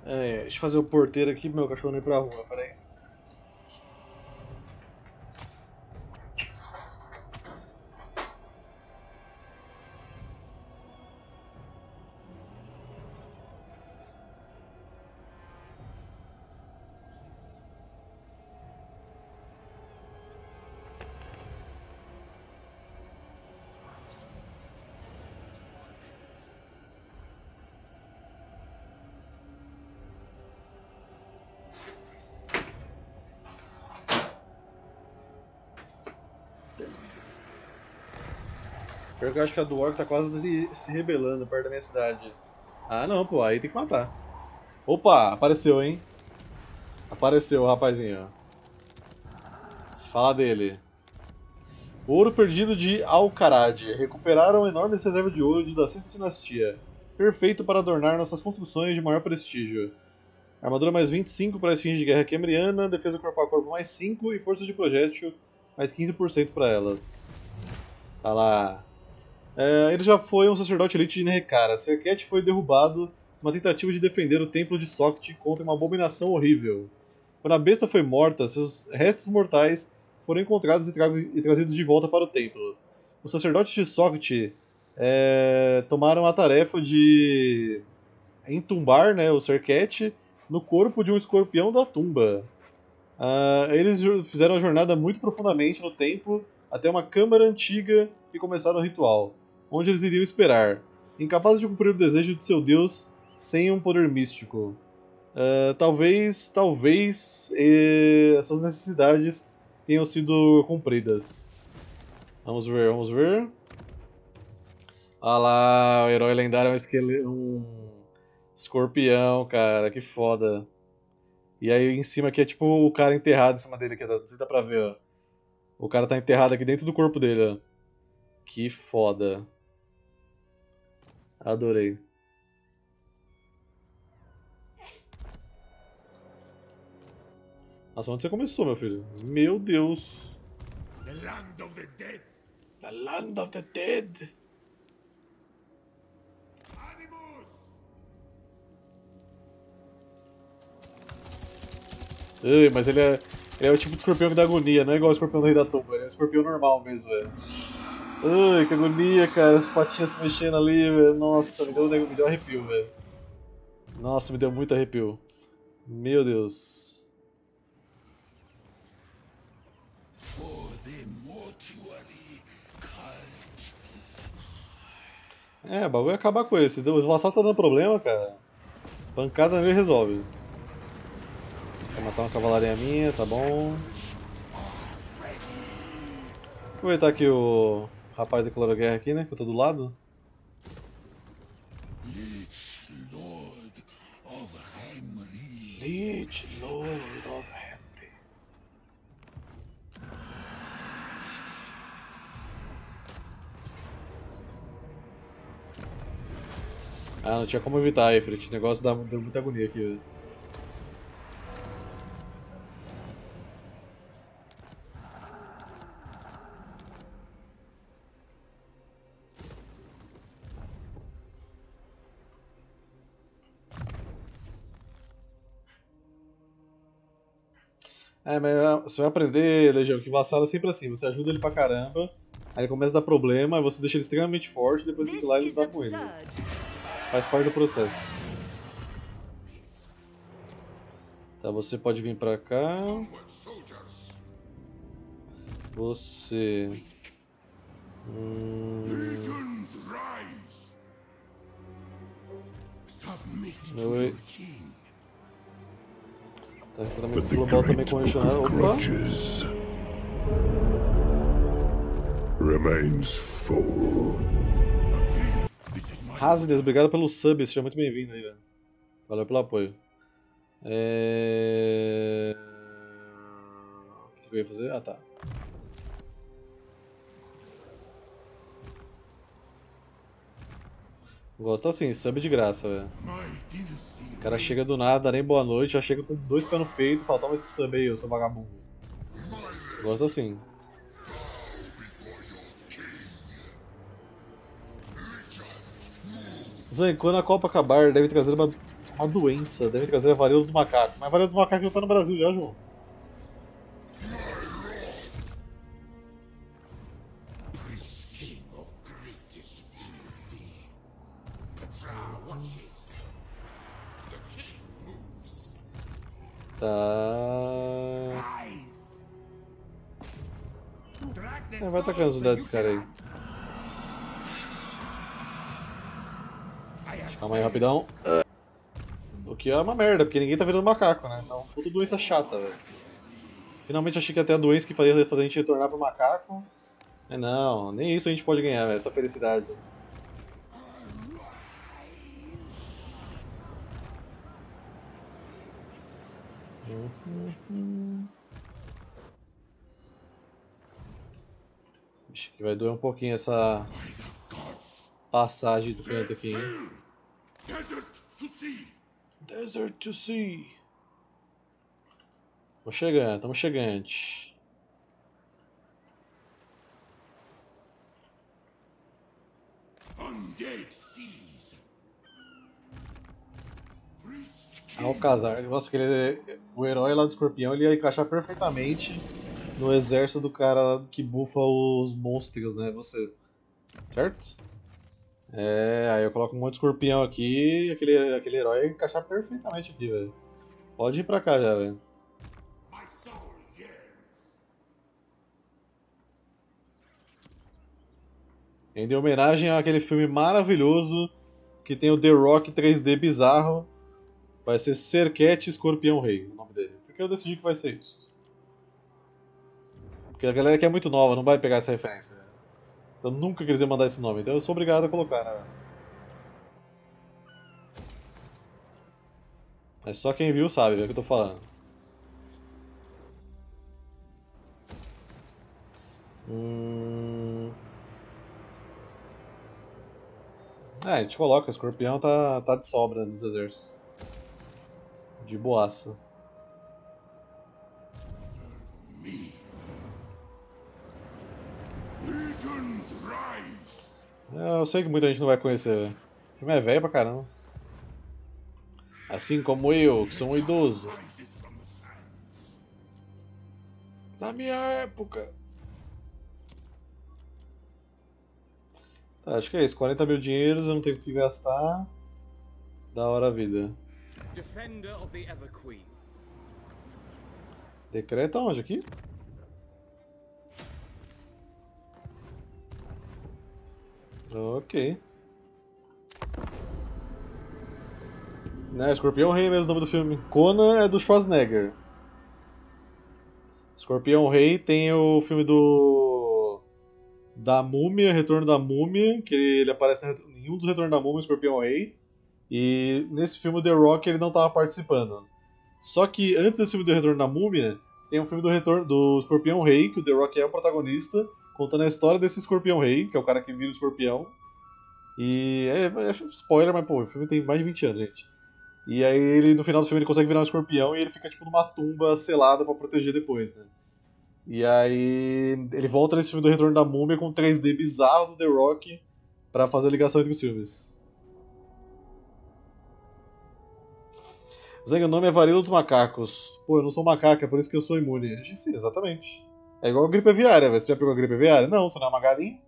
É, deixa eu fazer o porteiro aqui pro meu cachorro não ir pra rua, peraí. Pior que eu acho que a do Orc tá quase se, se rebelando perto da minha cidade. Ah não, pô, aí tem que matar. Opa, apareceu, hein? Apareceu o rapazinho. Se fala dele. Ouro perdido de Alcarad. Recuperaram enormes reservas de ouro da sexta dinastia. Perfeito para adornar nossas construções de maior prestígio. Armadura mais vinte e cinco para a esfinge de guerra Kemriana, defesa corpo a corpo mais cinco e força de projétil mais quinze por cento para elas. Tá lá. É, ele já foi um sacerdote elite de Nerekara. Serket foi derrubado numa tentativa de defender o templo de Sokt contra uma abominação horrível. Quando a besta foi morta, seus restos mortais foram encontrados e, tra e trazidos de volta para o templo. Os sacerdotes de Sokt é, tomaram a tarefa de entumbar, né, o Serket no corpo de um escorpião da tumba. Uh, eles fizeram a jornada muito profundamente no templo até uma câmara antiga e começaram o ritual, onde eles iriam esperar, incapazes de cumprir o desejo de seu deus sem um poder místico. Uh, talvez, talvez eh, suas necessidades tenham sido cumpridas. Vamos ver, vamos ver. Olha lá, o herói lendário é um, esquele... um escorpião, cara, que foda. E aí em cima aqui é tipo o cara enterrado em cima dele, aqui, não sei se dá pra ver, ó. O cara tá enterrado aqui dentro do corpo dele, ó. Que foda. Adorei. Nossa, onde você começou, meu filho? Meu Deus. The land of the dead. The land of the dead. Animus! Ai, mas ele é, ele é o tipo de escorpião que dá agonia, não é igual o escorpião do Rei da Tumba, ele é um escorpião normal mesmo, velho. Ai, que agonia, cara, as patinhas se mexendo ali, velho. Nossa, me deu, me deu arrepio, velho. Nossa, me deu muito arrepio. Meu Deus. É, o bagulho é acabar com ele. Se o vassal tá dando problema, cara, pancada nele resolve. Vou matar uma cavalaria minha, tá bom. Vou aproveitar que o rapaz declarou guerra aqui, né? Que eu tô do lado. Lich Lord of Henry. Lich Lord of Henry. Ah, não tinha como evitar, Efrit. O negócio dá, deu muita agonia aqui, velho. É, mas você vai aprender, Legião, que vassalo é sempre assim. Você ajuda ele pra caramba, aí ele começa a dar problema, aí você deixa ele extremamente forte, depois tem que ir lá e lutar com ele. Faz parte do processo. Tá, você pode vir pra cá. Você... Hum... Legions rise. Submit to Oi. your king. Tá, recrutamento global também condicionado. Opa! Remains full. Hasnes, obrigado pelo sub, seja muito bem-vindo aí, velho. Valeu pelo apoio. É... O que eu ia fazer? Ah, tá. Gosto assim, sub de graça, velho. O cara chega do nada, dá nem boa noite, já chega com dois pés no peito e fala, toma esse sub aí, eu sou vagabundo. Gosto assim. Zan, quando a Copa acabar, deve trazer uma Uma doença, deve trazer a varíola dos macacos. Mas a varíola dos macacos já tá no Brasil já, João. Priest king of greatest dynasty. Petra watches. The king moves. Tá. Eyes. Drag the É, vai atacando os unidades desse cara aí. Calma aí, rapidão. O que é uma merda, porque ninguém tá virando macaco, né? Então, puta doença chata, velho. Finalmente achei que ia ter a doença que fazia fazer a gente retornar pro macaco. Mas não, nem isso a gente pode ganhar, véio, essa felicidade. Vixe, que vai doer um pouquinho essa passagem do canto aqui, hein? Desert to sea. Desert to sea. Tô chegando, estamos chegando. Undead seas. Priest king. Alcazar, nossa, aquele, o herói lá do escorpião ele ia encaixar perfeitamente no exército do cara que bufa os monstros, né? Você. Certo? É, aí eu coloco um monte de escorpião aqui e aquele, aquele herói ia encaixar perfeitamente aqui, velho. Pode ir pra cá já, velho. My soul yearns. Em homenagem àquele filme maravilhoso que tem o The Rock três D bizarro. Vai ser Serquete Escorpião Rei, o nome dele. Porque eu decidi que vai ser isso. Porque a galera aqui é muito nova, não vai pegar essa referência. Eu nunca quis mandar esse nome, então eu sou obrigado a colocar, né? Mas só quem viu sabe, é o que eu tô falando. Hum... É, a gente coloca, o escorpião tá, tá de sobra nos exércitos. De boaça. Legions rise. É, eu sei que muita gente não vai conhecer. O filme é velho pra caramba. Assim como eu, que sou um idoso. Rises from the sands. Na minha época. Tá, acho que é isso. quarenta mil dinheiros, eu não tenho o que gastar. Da hora a vida. Defender of the Ever Queen. Decreta onde aqui? Ok. Né, Escorpião Rei mesmo o nome do filme. Conan é do Schwarzenegger. Escorpião Rei tem o filme do... Da Múmia, Retorno da Múmia, que ele aparece em um dos Retornos da Múmia, Escorpião Rei. E nesse filme o The Rock ele não estava participando. Só que antes desse filme do Retorno da Múmia, tem um filme do Retorno do Escorpião Rei, que o The Rock é o protagonista, contando a história desse Escorpião Rei, que é o cara que vira o escorpião. E é, é spoiler, mas pô, o filme tem mais de vinte anos, gente. E aí ele, no final do filme, ele consegue virar um escorpião e ele fica tipo numa tumba selada pra proteger depois, né? E aí ele volta nesse filme do Retorno da Múmia com um três D bizarro do The Rock pra fazer a ligação entre os filmes. Zeng, o nome é Varíola dos Macacos. Pô, eu não sou macaco, é por isso que eu sou imune. Sim, exatamente. É igual a gripe aviária, velho. Você já pegou a gripe aviária? Não, você não é uma galinha.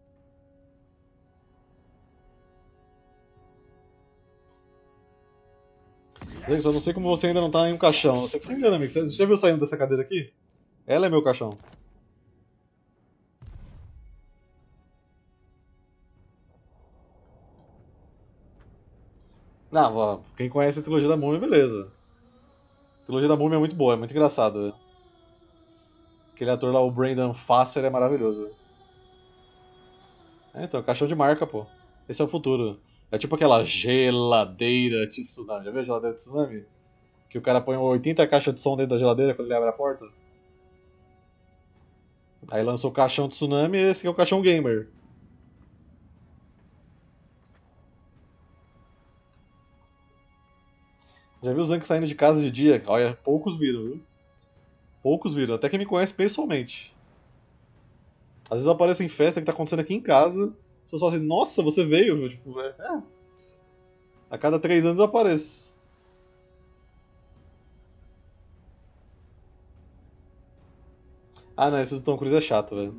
Zeng, só não sei como você ainda não tá em um caixão. Você que se engana, amigo. Você já viu saindo dessa cadeira aqui? Ela é meu caixão. Não, ó, quem conhece a trilogia da Múmia, beleza. A trilogia da Múmia é muito boa, é muito engraçada. Aquele ator lá, o Brendan Fraser, é maravilhoso. É, então, caixão de marca, pô. Esse é o futuro. É tipo aquela geladeira de tsunami. Já viu a geladeira de tsunami? Que o cara põe oitenta caixas de som dentro da geladeira quando ele abre a porta. Aí lançou o caixão de tsunami e esse aqui é o caixão gamer. Já viu o Zank saindo de casa de dia? Olha, poucos viram, viu? Poucos viram, até quem me conhece pessoalmente. Às vezes eu apareço em festa que tá acontecendo aqui em casa, as pessoas falam assim, nossa, você veio? Eu, tipo, é. A cada três anos eu apareço. Ah, não, esse do Tom Cruise é chato, velho.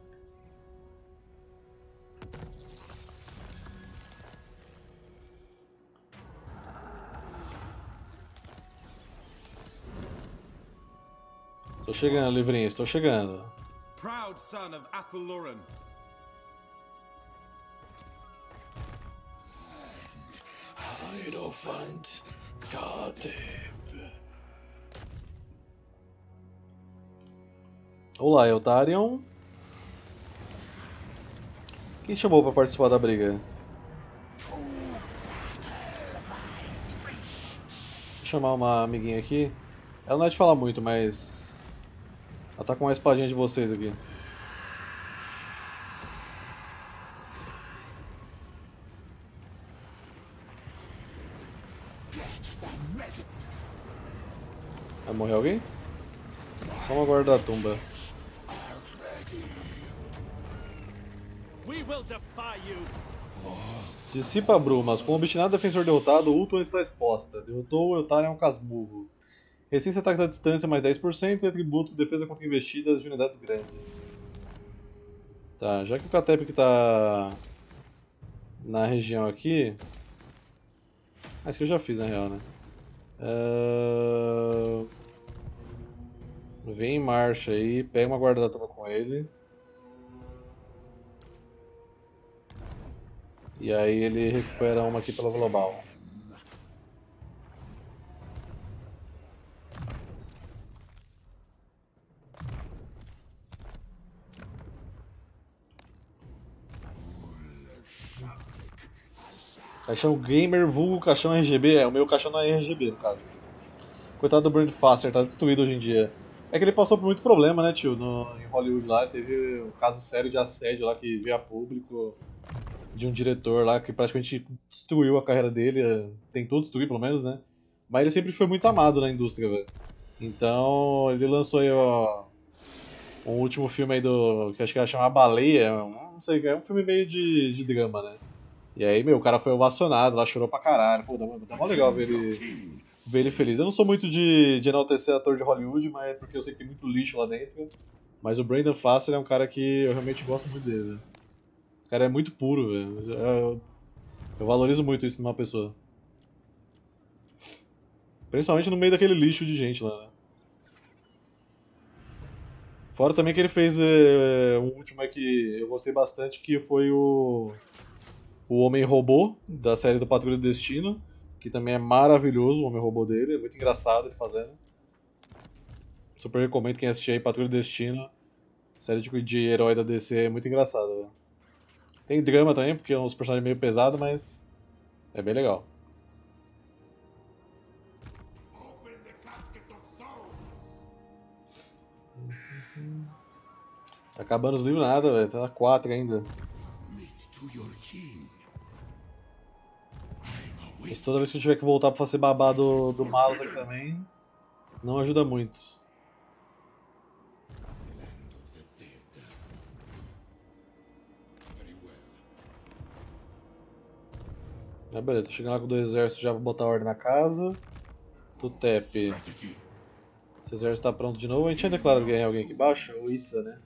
Estou chegando, livrinho, estou chegando. Proud son of Athelloren. Hierophant Cadeb. Olá, Eltarion. Quem chamou pra participar da briga? Vou chamar uma amiguinha aqui. Ela não é de falar muito, mas... ela tá com uma espadinha de vocês aqui. Vai morrer alguém? Só uma guarda da tumba. Dissipa brumas. Com o obstinado defensor derrotado, Ultron está exposta. Derrotou o Eltarion Casmurro. Resistência a ataques à distância mais dez por cento e atributo defesa contra investidas de unidades grandes. Tá, já que o Catep que tá na região aqui... ah, isso que eu já fiz na real, né? Uh... Vem em marcha aí, pega uma guarda da tumba com ele. E aí ele recupera uma aqui pela global. Caixão Gamer vulgo caixão R G B, é, o meu caixão não é R G B no caso. Coitado do Brand Faster, tá destruído hoje em dia. É que ele passou por muito problema, né, tio, no, em Hollywood lá, teve um caso sério de assédio lá que veio a público, de um diretor lá que praticamente destruiu a carreira dele, tentou destruir pelo menos, né, mas ele sempre foi muito amado na indústria, velho. Então, ele lançou aí, ó, um último filme aí do, que acho que ia chamar Baleia, não sei, é um filme meio de, de drama, né. E aí, meu, o cara foi ovacionado, lá chorou pra caralho. Pô, dá, dá mó legal ver ele, ver ele feliz. Eu não sou muito de, de enaltecer ator de Hollywood, mas é porque eu sei que tem muito lixo lá dentro. Mas o Brandon Fraser é um cara que eu realmente gosto muito dele, velho. O cara é muito puro, velho. Eu, eu valorizo muito isso numa pessoa. Principalmente no meio daquele lixo de gente lá, né? Fora também que ele fez é, um último é que eu gostei bastante, que foi o... o Homem-Robô, da série do Patrulha do Destino, que também é maravilhoso, o Homem-Robô dele, é muito engraçado ele fazendo. Super recomendo quem assistir aí, Patrulha do Destino, série de, de herói da D C, é muito engraçada, velho. Tem drama também, porque é uns personagens meio pesados, mas é bem legal. Tá acabando os livros nada, velho, tá na quatro ainda. Mas toda vez que eu tiver que voltar pra fazer babado do, do Malus aqui também, não ajuda muito. Ah, beleza, tô chegando lá com dois exércitos já pra botar ordem na casa. Tutep. Esse exército tá pronto de novo. A gente tinha declarado guerra em alguém aqui embaixo? O Itza, né?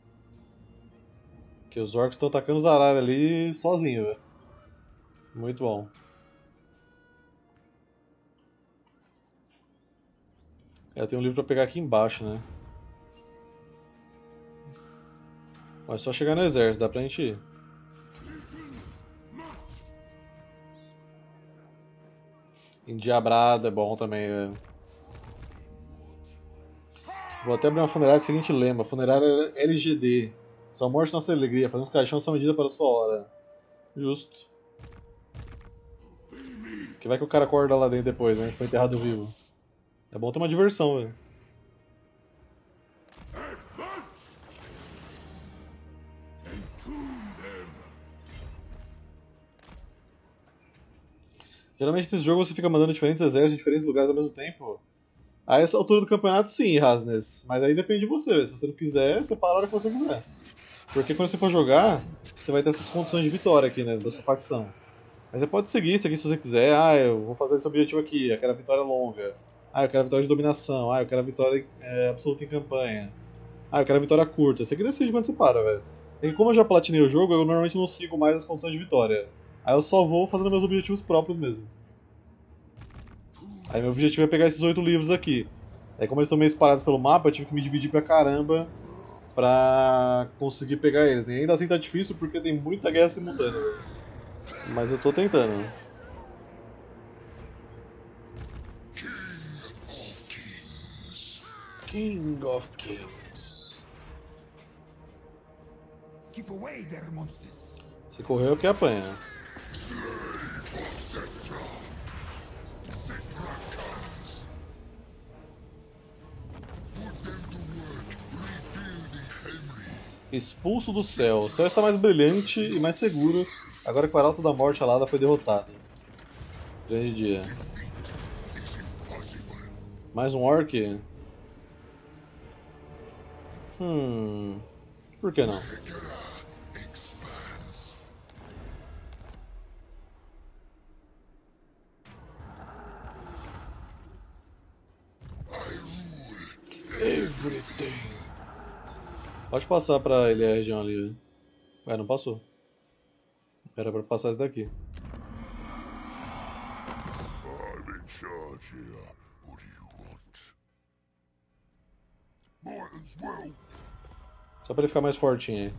Que os orcs estão atacando os Zaralha ali sozinho, velho. Muito bom. É, tem um livro pra pegar aqui embaixo, né? Mas só chegar no exército, dá pra gente ir. Endiabrado é bom também, velho. Vou até abrir uma funerária com o seguinte lema: funerária L G D. Sua morte, nossa alegria. Fazemos caixão sua medida para a sua hora. Justo. Que vai que o cara acorda lá dentro depois, né? Foi enterrado vivo. É bom ter uma diversão, velho. Geralmente nesse jogo você fica mandando diferentes exércitos em diferentes lugares ao mesmo tempo. A essa altura do campeonato, sim, Rasnes. Mas aí depende de você, véio. Se você não quiser, você para a hora que você quiser. Porque quando você for jogar, você vai ter essas condições de vitória aqui, né, da sua facção. Mas você pode seguir isso aqui se você quiser. Ah, eu vou fazer esse objetivo aqui, eu quero a vitória longa. Ah, eu quero a vitória de dominação. Ah, eu quero a vitória é, absoluta em campanha. Ah, eu quero a vitória curta. Você que decide quando você para, velho. E como eu já platinei o jogo, eu normalmente não sigo mais as condições de vitória. Aí eu só vou fazendo meus objetivos próprios mesmo. Aí meu objetivo é pegar esses oito livros aqui. Aí como eles estão meio espalhados pelo mapa, eu tive que me dividir pra caramba pra conseguir pegar eles. E ainda assim tá difícil porque tem muita guerra simultânea, velho. Mas eu tô tentando. King of Kings. Keep away there, monsters. Se correr, eu que apanha. Expulso do céu. O céu está mais brilhante e mais seguro agora que o Arauto da Morte alada foi derrotado. Grande dia. Mais um orc? Hum... Por que não? Everything. Pode passar pra ele a região ali. Ué, não passou. Era pra passar esse daqui. I'm in charge here. What do you want? Might as well. Só pra ele ficar mais fortinho aí.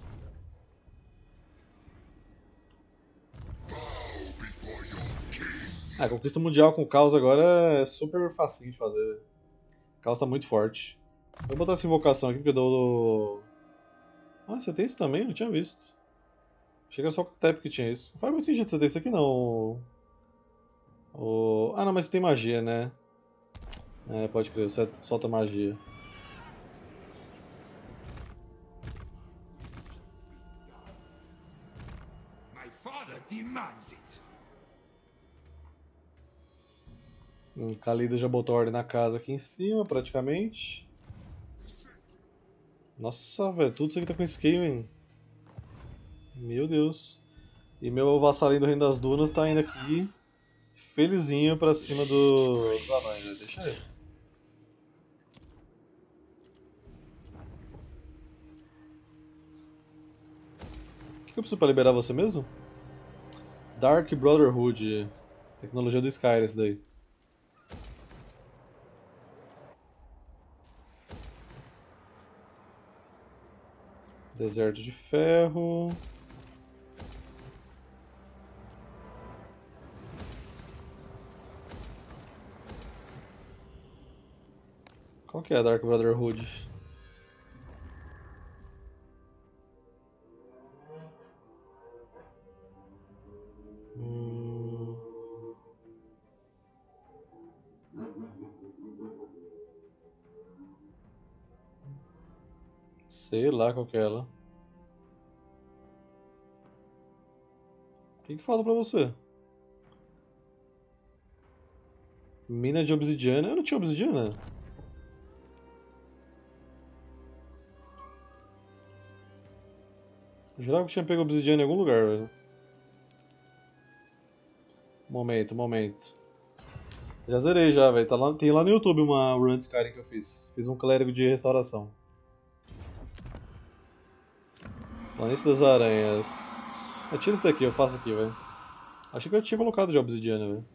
Ah, a conquista mundial com o Caos agora é super facinho de fazer. O Caos tá muito forte. Vou botar essa invocação aqui porque eu dou... Ah, você tem isso também? Eu não tinha visto. Chega só com o Tap que tinha isso. Não faz muito sentido você ter isso aqui não. O... Ah não, mas você tem magia, né? É, pode crer, você solta magia. My father demands it. Hum, Khalida já botou ordem na casa aqui em cima, praticamente. Nossa, velho, tudo isso aqui tá com scale, hein? Meu Deus. E meu vassalinho do Reino das Dunas tá indo aqui, felizinho pra cima do... dos anões, né? Deixa ele. O que eu preciso pra liberar você mesmo? Dark Brotherhood. Tecnologia do Skyrim, esse daí. Deserto de ferro. Qual que é a Dark Brotherhood? Hum... Sei lá qual que é ela. O que que falta pra você? Mina de obsidiana? Eu não tinha obsidiana? Eu jurava que tinha pego obsidiana em algum lugar, velho. Momento, momento. Já zerei já, velho. Tá lá, tem lá no YouTube uma run de Skyrim que eu fiz. Fiz um clérigo de restauração. Planície das Aranhas. Eu tiro isso daqui, eu faço aqui, velho. Achei que eu tinha colocado já obsidiana, velho.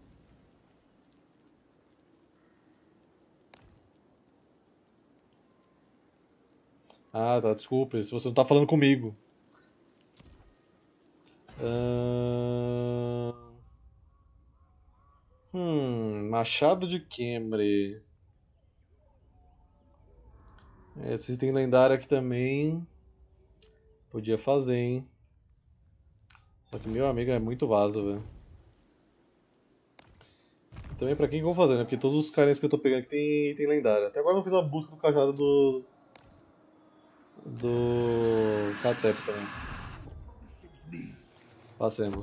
Ah, tá, desculpa, se você não tá falando comigo. Uh... Hum, Machado de Kembre. Esse item lendário aqui também. Podia fazer, hein? Só que meu amigo é muito vaso, velho. Também pra quem que eu vou fazer, né? Porque todos os carinhas que eu tô pegando aqui tem item lendário. Até agora eu não fiz a busca do cajado do... do... Catep também. Passemos.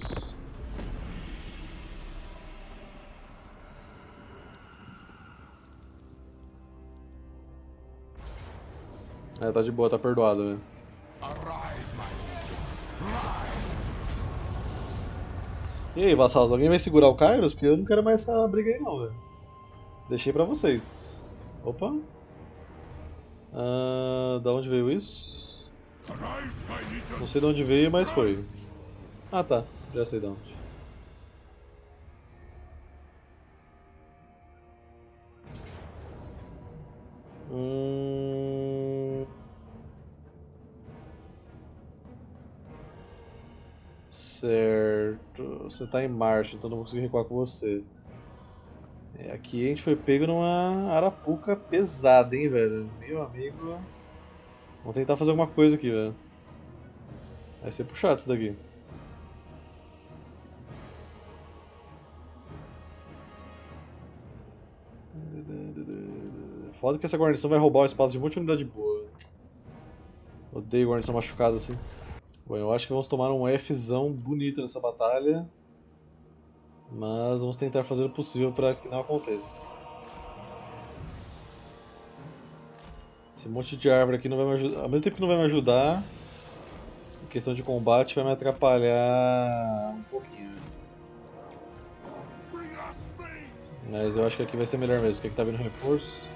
É, tá de boa, tá perdoado, velho. Arise, my legions. Rise. E aí, vassalos, alguém vai segurar o Kairos? Porque eu não quero mais essa briga aí não, velho. Deixei pra vocês. Opa. Ah, da onde veio isso? Arise, my legions. Não sei de onde veio, mas foi. Ah tá, já sei de onde. Hum... Certo. Você tá em marcha, então não vou conseguir recuar com você. É, aqui a gente foi pego numa arapuca pesada, hein, velho. Meu amigo. Vamos tentar fazer alguma coisa aqui, velho. Vai ser puxado isso daqui. Foda que essa guarnição vai roubar o espaço de muita unidade boa. Odeio guarnição machucada assim. Bom, eu acho que vamos tomar um Fzão bonito nessa batalha. Mas vamos tentar fazer o possível para que não aconteça. Esse monte de árvore aqui não vai me ajudar. Ao mesmo tempo que não vai me ajudar, em questão de combate vai me atrapalhar um pouquinho. Mas eu acho que aqui vai ser melhor mesmo, que aqui tá vindo reforço.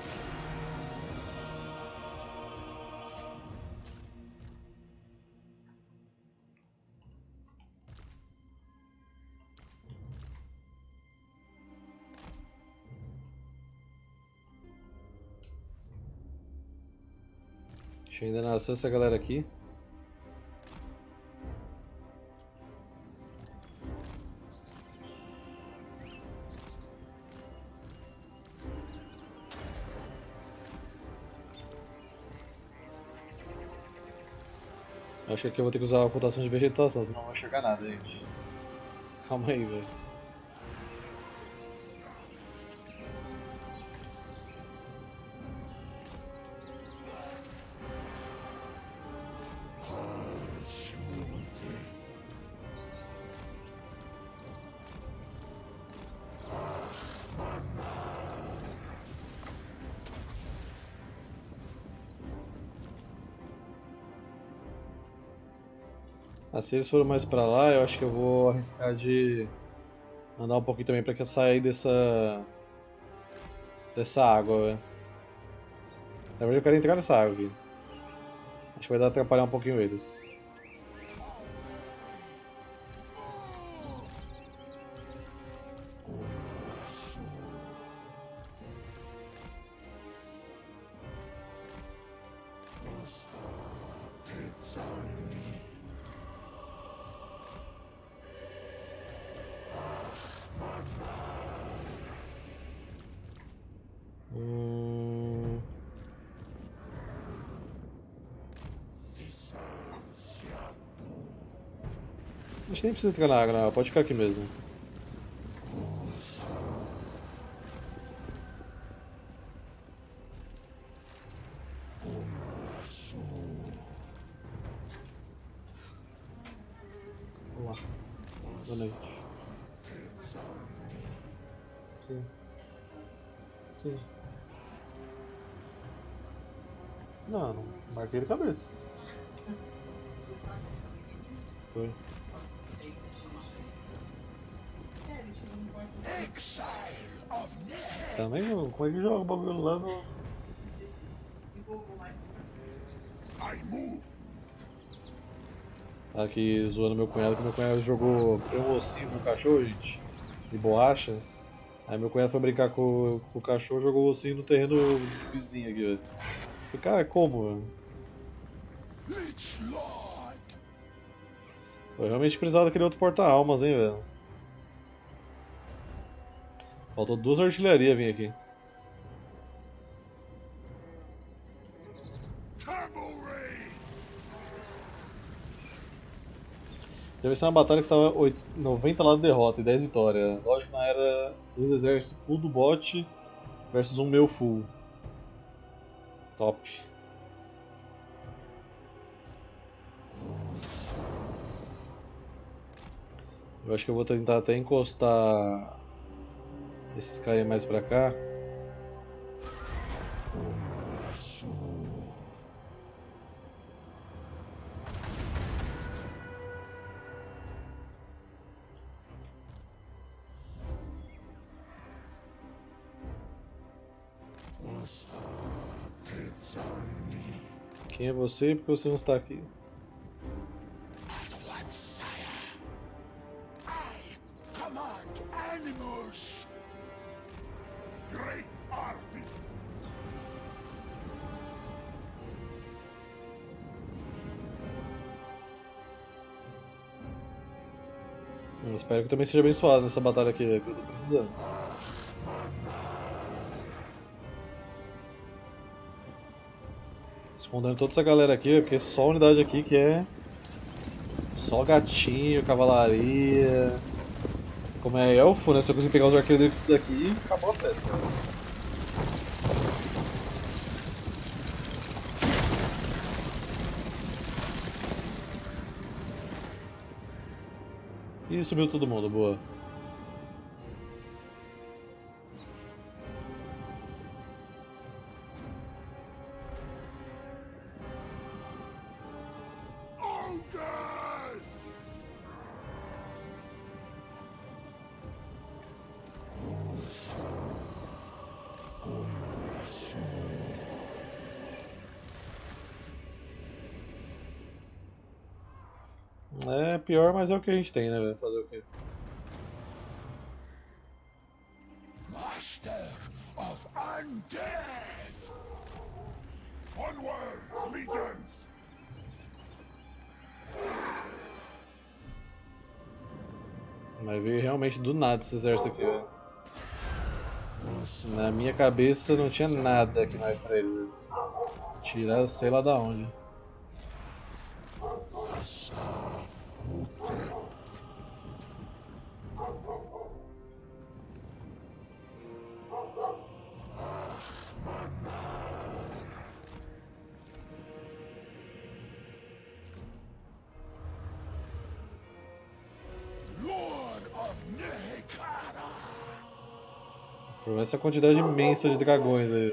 Deixa eu ainda nascer essa galera aqui. Acho que aqui eu vou ter que usar a ocultação de vegetação, senão não vai enxergar nada, gente. Calma aí, velho. Ah, se eles forem mais pra lá, eu acho que eu vou arriscar de andar um pouquinho também pra que eu saia aí dessa dessa água, velho. Na verdade eu quero entrar nessa água aqui. Acho que vai dar atrapalhar um pouquinho eles. Hum... A gente nem precisa entrar na água, não. Pode ficar aqui mesmo. Olá. Boa noite. Sim. Sim. Não, não marquei de cabeça. Foi. Também não, como é que joga o bagulho lá no... Aqui zoando meu cunhado, que meu cunhado jogou um ossinho com o cachorro, gente, de borracha. Aí meu cunhado foi brincar com, com o cachorro e jogou o ossinho no terreno vizinho aqui, velho. Falei, cara, como, velho? Eu realmente precisava daquele outro porta-almas, hein, velho. Faltou duas artilharias vir aqui. Deve ser uma batalha que estava noventa lá de derrota e dez vitórias. Lógico que não era dois exércitos full do bot versus um meu full. Top. Eu acho que eu vou tentar até encostar esses caras mais pra cá. Quem é você e por que você não está aqui? At once, sire. I command Animus. Great artist. Eu espero que eu também seja abençoado nessa batalha aqui, que eu tô precisando. Escondendo toda essa galera aqui, porque só a unidade aqui que é só gatinho, cavalaria. Como é elfo, né? Se eu conseguir pegar os arqueiros desses daqui, acabou a festa. Ih, sumiu todo mundo, boa. Ogres! É pior, mas é o que a gente tem, né, velho? Fazer o quê? Master of Undeath! Onward, legions! Mas veio realmente do nada esse exército aqui, velho. Na minha cabeça não tinha nada aqui mais pra eles, velho. Tiraram sei lá da onde. Lord of Nehekara! Por essa quantidade imensa de dragões aí.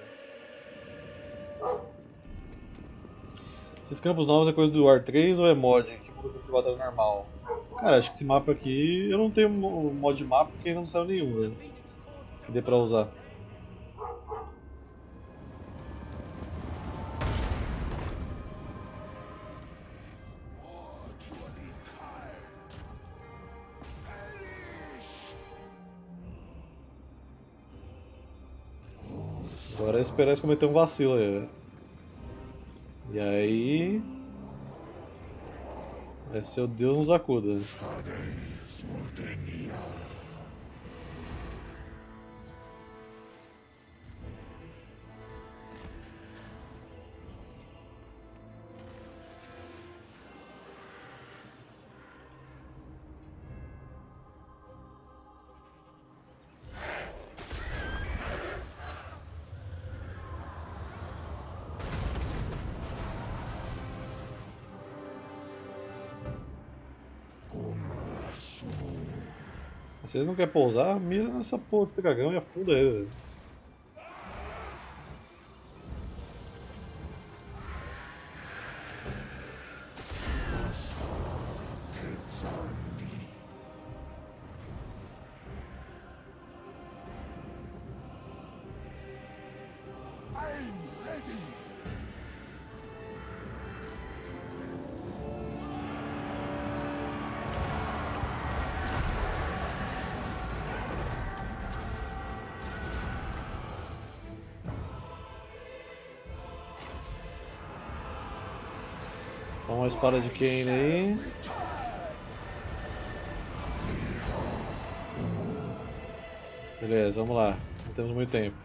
Esses campos novos é coisa do War três ou é mod que muda de batalha normal? Cara, acho que esse mapa aqui eu não tenho mod de mapa porque ainda não saiu nenhum, velho. Que dê pra usar. Agora é esperar eles cometer um vacilo aí, velho. E aí... vai ser o Deus nos acuda. Se eles não querem pousar, mira nessa porra desse dragão e afunda ele, velho. I'm ready! Toma uma espada de Kane aí. Beleza, vamos lá. Não temos muito tempo.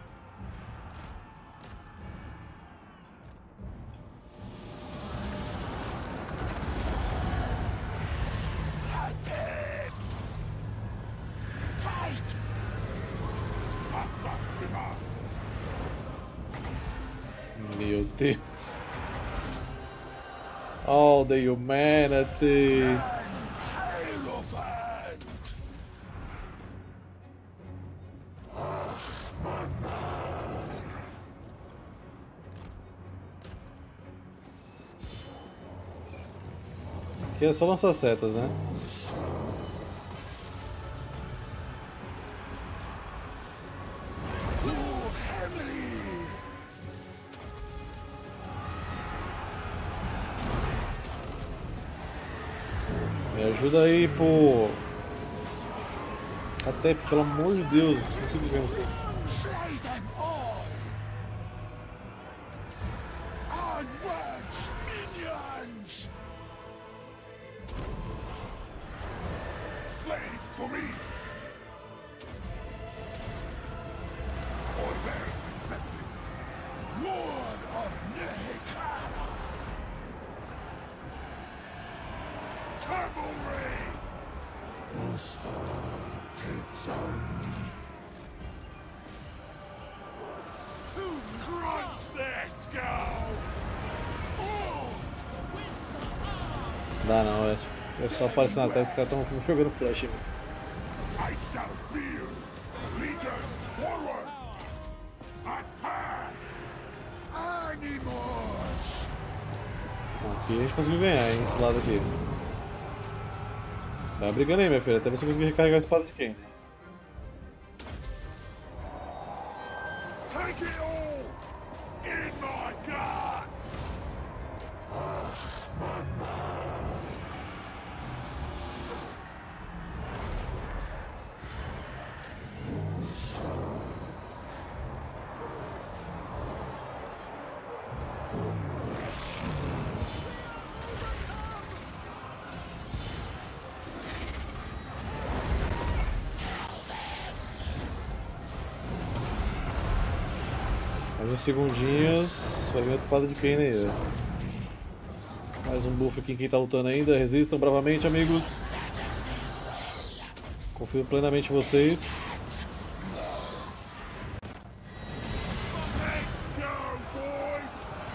Meu Deus. All the humanity. Aqui é só lançar setas, né? Me ajuda aí, pô. Até, pelo amor de Deus, não sei o que é você. Slay them all! Onwards, minions! Slaves for me! Orders accepted! Lord of Nehekara! Cavalry! Usa Tetsani! Crunch their skull! Dá não, é, é só aparecer na tela que os caras estão jogando flash. Mano. I shall feel! Legion, forward! Attack! Animals! Bom, aqui a gente conseguiu ganhar, hein, esse lado aqui. Vai brigando aí, minha filha, até você conseguir recarregar a espada de quem? Take it all! In my guts! Mais uns segundinhos, vai vir outra espada de Kayn aí. Ó. Mais um buff aqui em quem tá lutando ainda. Resistam bravamente, amigos. Confio plenamente em vocês. Let's go, boys!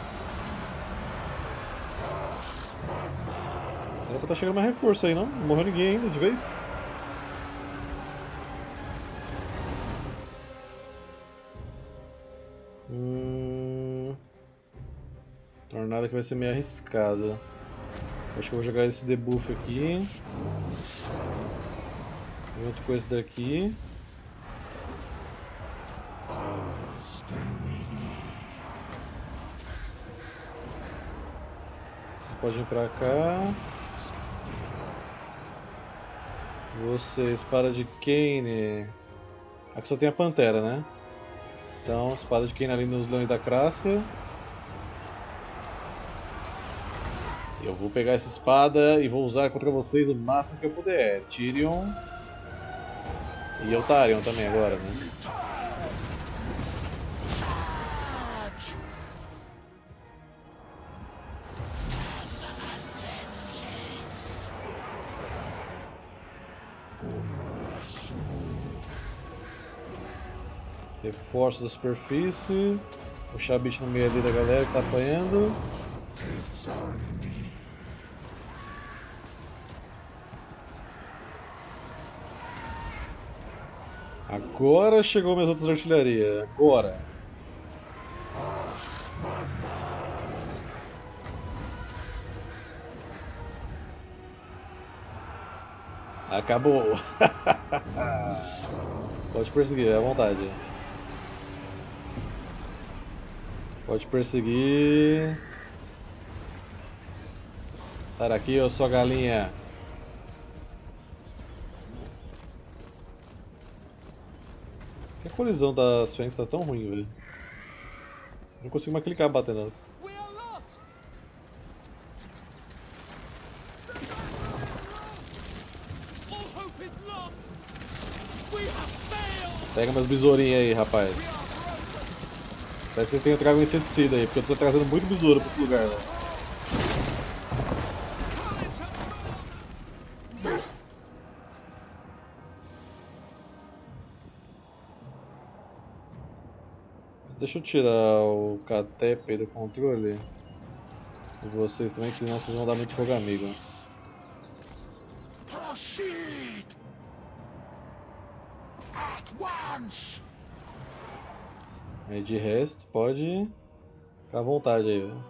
Era pra tá chegando mais reforço aí, não? Não morreu ninguém ainda, de vez? Hum... Tornada que vai ser meio arriscada. Acho que eu vou jogar esse debuff aqui. Junto com esse daqui. Vocês podem ir pra cá. Você, espada de Kayn. Aqui só tem a Pantera, né? Então, espada de Kayn ali nos Leões da Crácia. Eu vou pegar essa espada e vou usar contra vocês o máximo que eu puder. Tyrion e Eltarion também agora, né? Reforço da superfície. Puxar bicho no meio ali da galera que tá apanhando. Agora chegou minhas outras artilharias. Agora. Acabou. Pode perseguir, à vontade. Pode perseguir. Sai daqui, ô sua galinha. A colisão das Fênix tá tão ruim, velho. Não consigo mais clicar batendo nelas. Pega meus besourinhos aí, rapaz. Espero que vocês tenham trago um inseticida aí, porque eu tô trazendo muito besouro pra esse lugar, velho. Deixa eu tirar o Catep do controle. E vocês também, que senão vocês vão dar muito fogo amigo. Proceed! At once! Aí de resto, pode ficar à vontade aí, velho.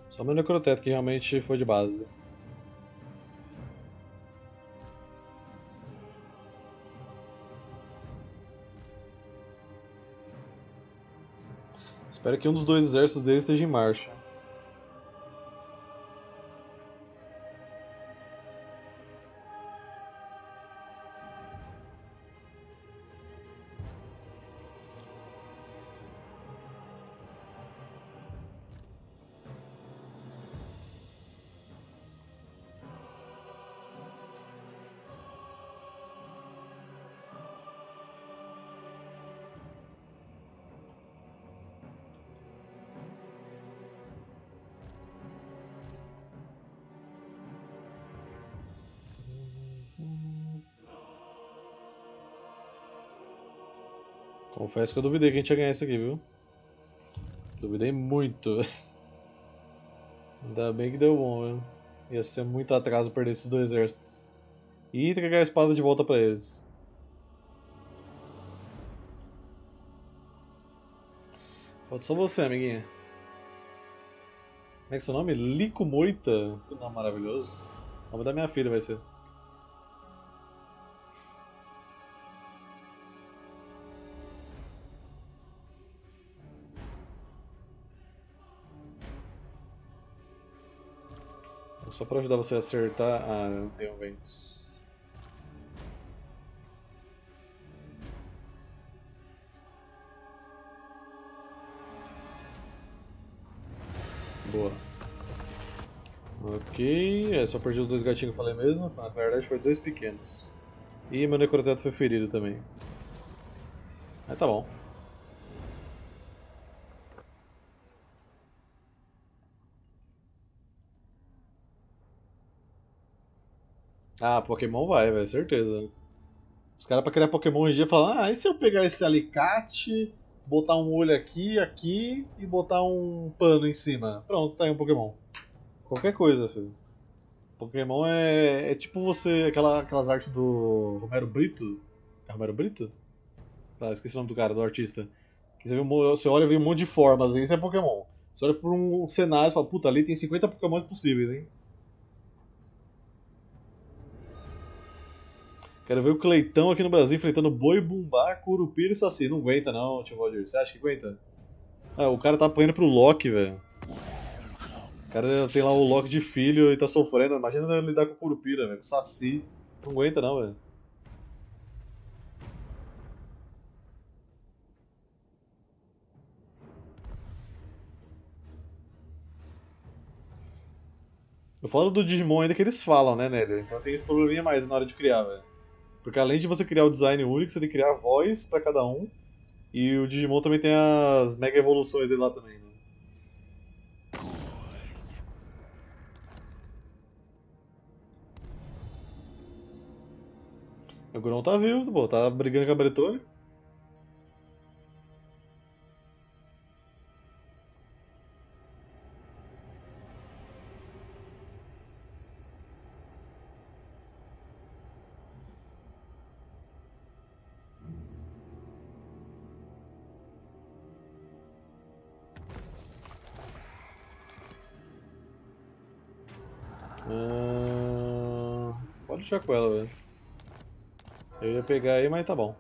Só meu necroteto que realmente foi de base. Espero que um dos dois exércitos dele esteja em marcha. Confesso que eu duvidei que a gente ia ganhar isso aqui, viu? Duvidei muito. Ainda bem que deu bom, viu? Ia ser muito atraso perder esses dois exércitos. E entregar a espada de volta pra eles. Falta só você, amiguinha. Como é que é seu nome? Lico Moita? Que nome maravilhoso. O nome da minha filha vai ser. Só pra ajudar você a acertar. Ah, eu não tenho ventos. Boa. Ok, é, só perdi os dois gatinhos que eu falei mesmo. Na verdade foi dois pequenos. E meu necroteto foi ferido também. Mas tá bom. Ah, Pokémon vai, velho, certeza. Os caras pra criar Pokémon hoje em dia falam, ah, e se eu pegar esse alicate, botar um olho aqui, aqui e botar um pano em cima? Pronto, tá aí um Pokémon. Qualquer coisa, filho. Pokémon é, é tipo você, aquela, aquelas artes do Romero Brito. É Romero Brito? Sei lá, esqueci o nome do cara, do artista. Que você, vê, um- você olha e vê um monte de formas, isso é Pokémon. Você olha por um cenário e fala, puta, ali tem cinquenta Pokémons possíveis, hein? Quero ver o Cleitão aqui no Brasil enfrentando Boi, Bumbá, Curupira e Saci. Não aguenta não, tio Roger. Você acha que aguenta? Ah, o cara tá apanhando pro Loki, velho. O cara tem lá o Loki de filho e tá sofrendo. Imagina ele lidar com o Curupira, velho. Com o Saci. Não aguenta não, velho. Eu falo do Digimon ainda que eles falam, né, Nélio? Então tem esse probleminha mais na hora de criar, velho. Porque além de você criar o design único, você tem que criar a voz pra cada um. E o Digimon também tem as mega evoluções dele lá também, né? O Gron tá vivo, pô, tá brigando com a Bretone. Ah, pode deixar com ela, velho. Eu ia pegar aí, mas tá bom.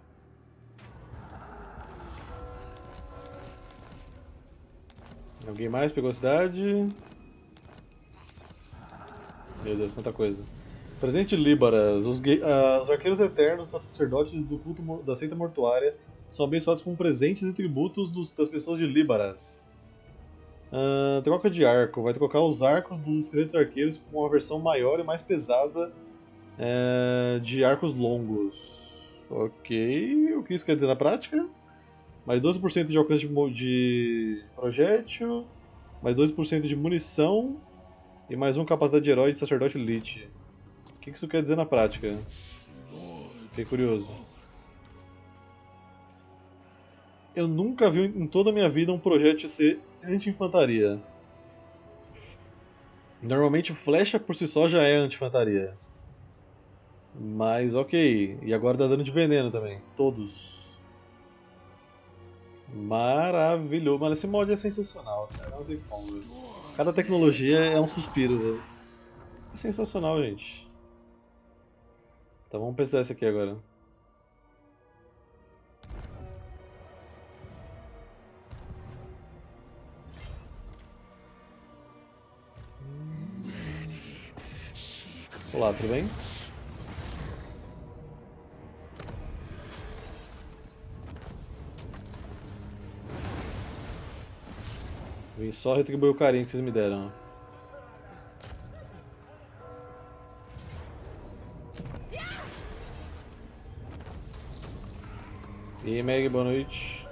Alguém mais pegou a cidade? Meu Deus, quanta coisa. Presente Líbaras. Os, gue- ah, os arqueiros eternos dos sacerdotes do culto mo- da seita mortuária são abençoados com presentes e tributos dos- das pessoas de Líbaras. Ah, troca de arco. Vai trocar os arcos dos esqueletos arqueiros com uma versão maior e mais pesada é, de arcos longos. Ok. O que isso quer dizer na prática? Mais doze por cento de alcance de, mo- de projétil, mais doze por cento de munição e mais uma capacidade de herói de sacerdote elite. O que isso quer dizer na prática? Fiquei curioso. Eu nunca vi em toda a minha vida um projétil ser anti-infantaria. Normalmente flecha por si só já é anti-infantaria. Mas ok. E agora dá dano de veneno também. Todos. Maravilhoso. Mano, esse mod é sensacional, cara. Não tem como. Velho. Cada tecnologia é um suspiro, velho. É sensacional, gente. Então vamos pesquisar esse aqui agora. Olá, tudo bem? Vim só retribuir o carinho que vocês me deram. E aí, Meg, boa noite.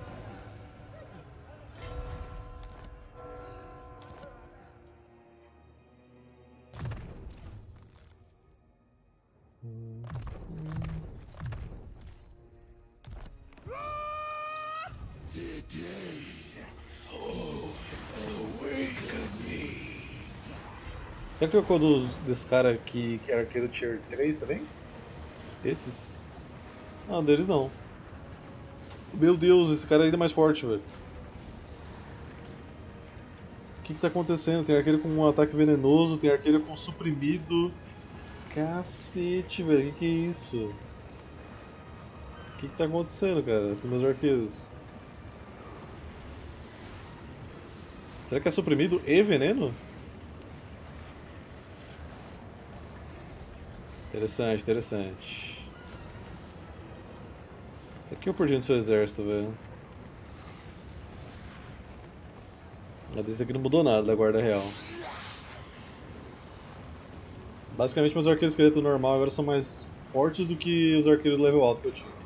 Será que trocou dos, desse cara aqui que era arqueiro tier três também? Esses? Não, deles não. Meu Deus, esse cara é ainda mais forte, velho. O que que tá acontecendo? Tem arqueiro com um ataque venenoso, tem arqueiro com suprimido. Cacete, velho, que que é isso? O que que tá acontecendo, cara, com meus arqueiros? Será que é suprimido e veneno? Interessante, interessante. Aqui é o portinho do seu exército, velho. A desse aqui não mudou nada da guarda real. Basicamente meus arqueiros esqueleto normal agora são mais fortes do que os arqueiros level alto que eu tinha.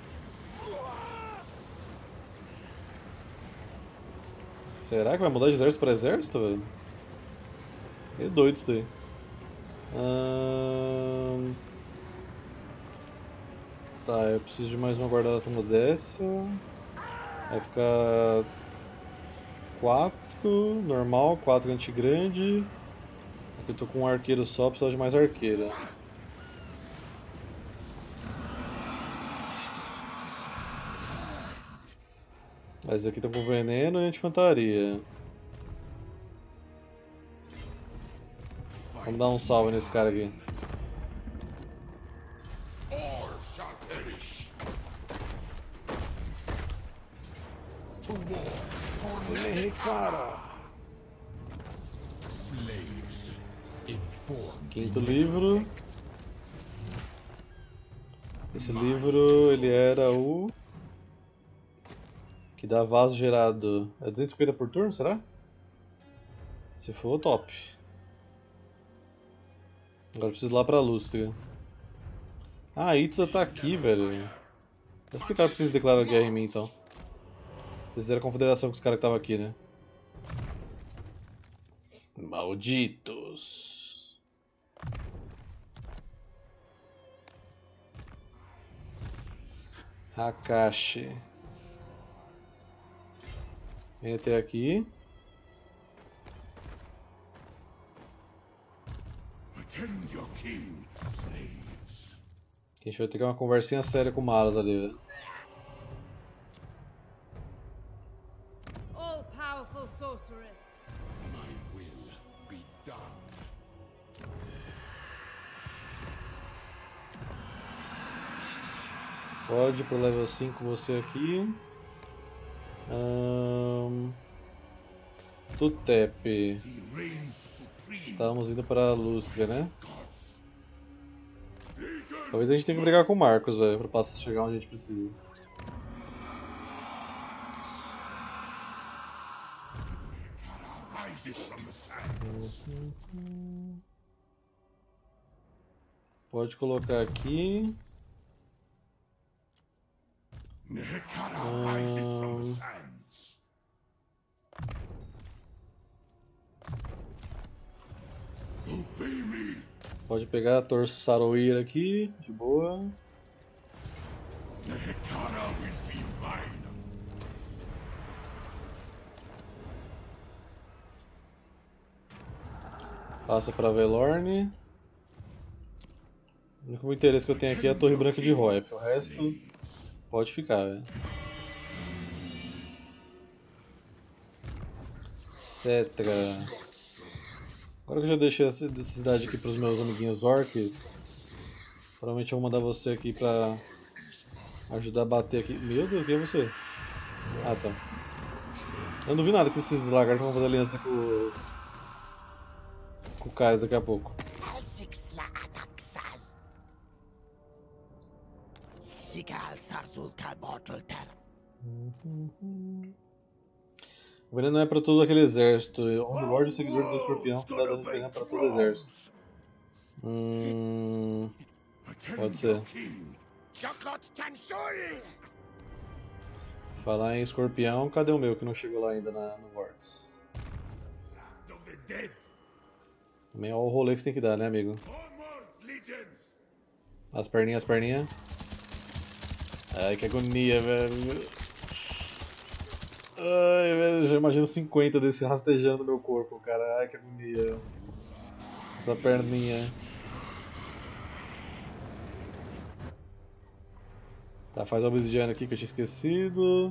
Será que vai mudar de exército para exército, velho? É doido isso daí. Hum... Tá, eu preciso de mais uma guardada como dessa. Vai ficar quatro normal, quatro anti-grande. Aqui eu tô com um arqueiro só, preciso de mais arqueira. Mas aqui tá com veneno e anti-infantaria. Vamos dar um salve nesse cara aqui. Ei, cara! Quinto livro. Esse livro, ele era o... que dá vaso gerado. É duzentos e cinquenta por turno, será? Se for, top. Agora eu preciso ir lá pra Lústria. Ah, a Itza tá aqui, velho. Vou explicar porque vocês declararam guerra em mim, então. Vocês fizeram a confederação com os caras que estavam aqui, né? Malditos. Hakashi. Vem até aqui. Attend your king, slaves. A gente vai ter uma conversinha séria com o Malas ali, velho. All powerful sorceress. My will be done. Pode ir pro level cinco você aqui. Hum... Tutep. He reigns supreme. Estávamos indo para Lústria, né? Talvez a gente tenha que brigar com o Marcos, velho, pra chegar onde a gente precisa. Rises from the sands. Pode colocar aqui. Nehekara rises from the sands. Obey me. Pode pegar a Torso Saroir aqui, de boa. Nehekara will be mine. Passa pra Velorn. O único interesse que eu tenho aqui é a Torre Branca de Roef. O resto pode ficar, velho. Cetra. Agora que eu já deixei essa essa cidade aqui pros meus amiguinhos orcs, provavelmente eu vou mandar você aqui pra ajudar a bater aqui. Meu Deus, quem é você? Ah, tá. Eu não vi nada que esses lagartos vão fazer aliança com, o- com o Kairos daqui a pouco. Alsixla ataxas. Sigal sarzulta bottlter. O veneno é pra todo aquele exército. Um Lorde seguidor do escorpião que dá dano de veneno pra todo o exército. Hum. Pode ser. Jokot tansul. Falar em escorpião, cadê o meu que não chegou lá ainda na, no Vortex? Of the dead. Também é o rolê que você tem que dar, né, amigo? Onwards, legions. As perninhas, as perninhas. Ai, que agonia, velho. Ai, velho, já imagino cinquenta desse rastejando no meu corpo, cara. Ai, que agonia. Essa perninha. Tá, faz a obsidiana aqui que eu tinha esquecido.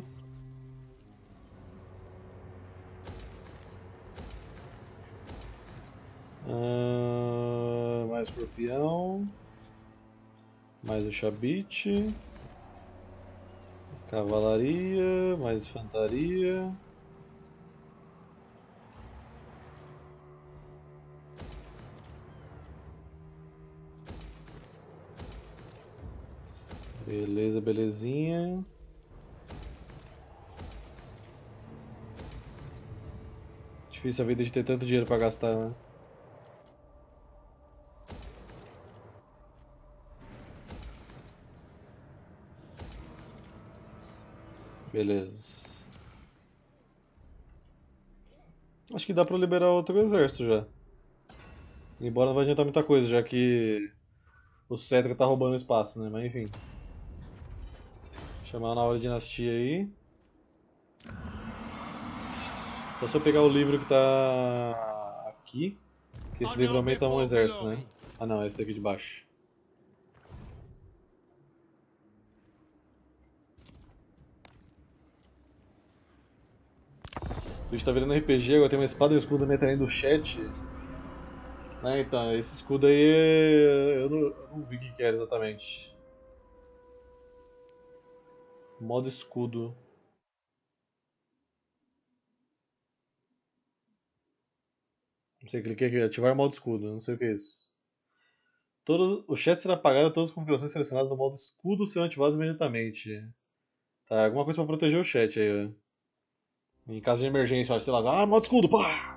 Ah, mais escorpião. Mais o Chabite. Cavalaria, mais infantaria. Beleza, belezinha. Difícil a vida de ter tanto dinheiro pra gastar, né? Beleza. Acho que dá pra liberar outro exército já. Embora não vai adiantar muita coisa, já que o Cetra tá roubando espaço, né? Mas enfim. Chamar uma nova dinastia aí. Só se eu pegar o livro que tá aqui, que esse livro aumenta um exército, né? Ah não, é esse daqui de baixo. O bicho tá virando R P G, agora tem uma espada e um escudo metendo do chat. Né, então, esse escudo aí eu não, eu não vi o que que era exatamente. Modo escudo. Não sei, cliquei aqui, ativar modo escudo, não sei o que é isso. Todos, o chat será apagado e todas as configurações selecionadas no modo escudo serão ativadas imediatamente. Tá, alguma coisa pra proteger o chat aí, ó. Em caso de emergência, ó, sei lá, ah, modo escudo, pá!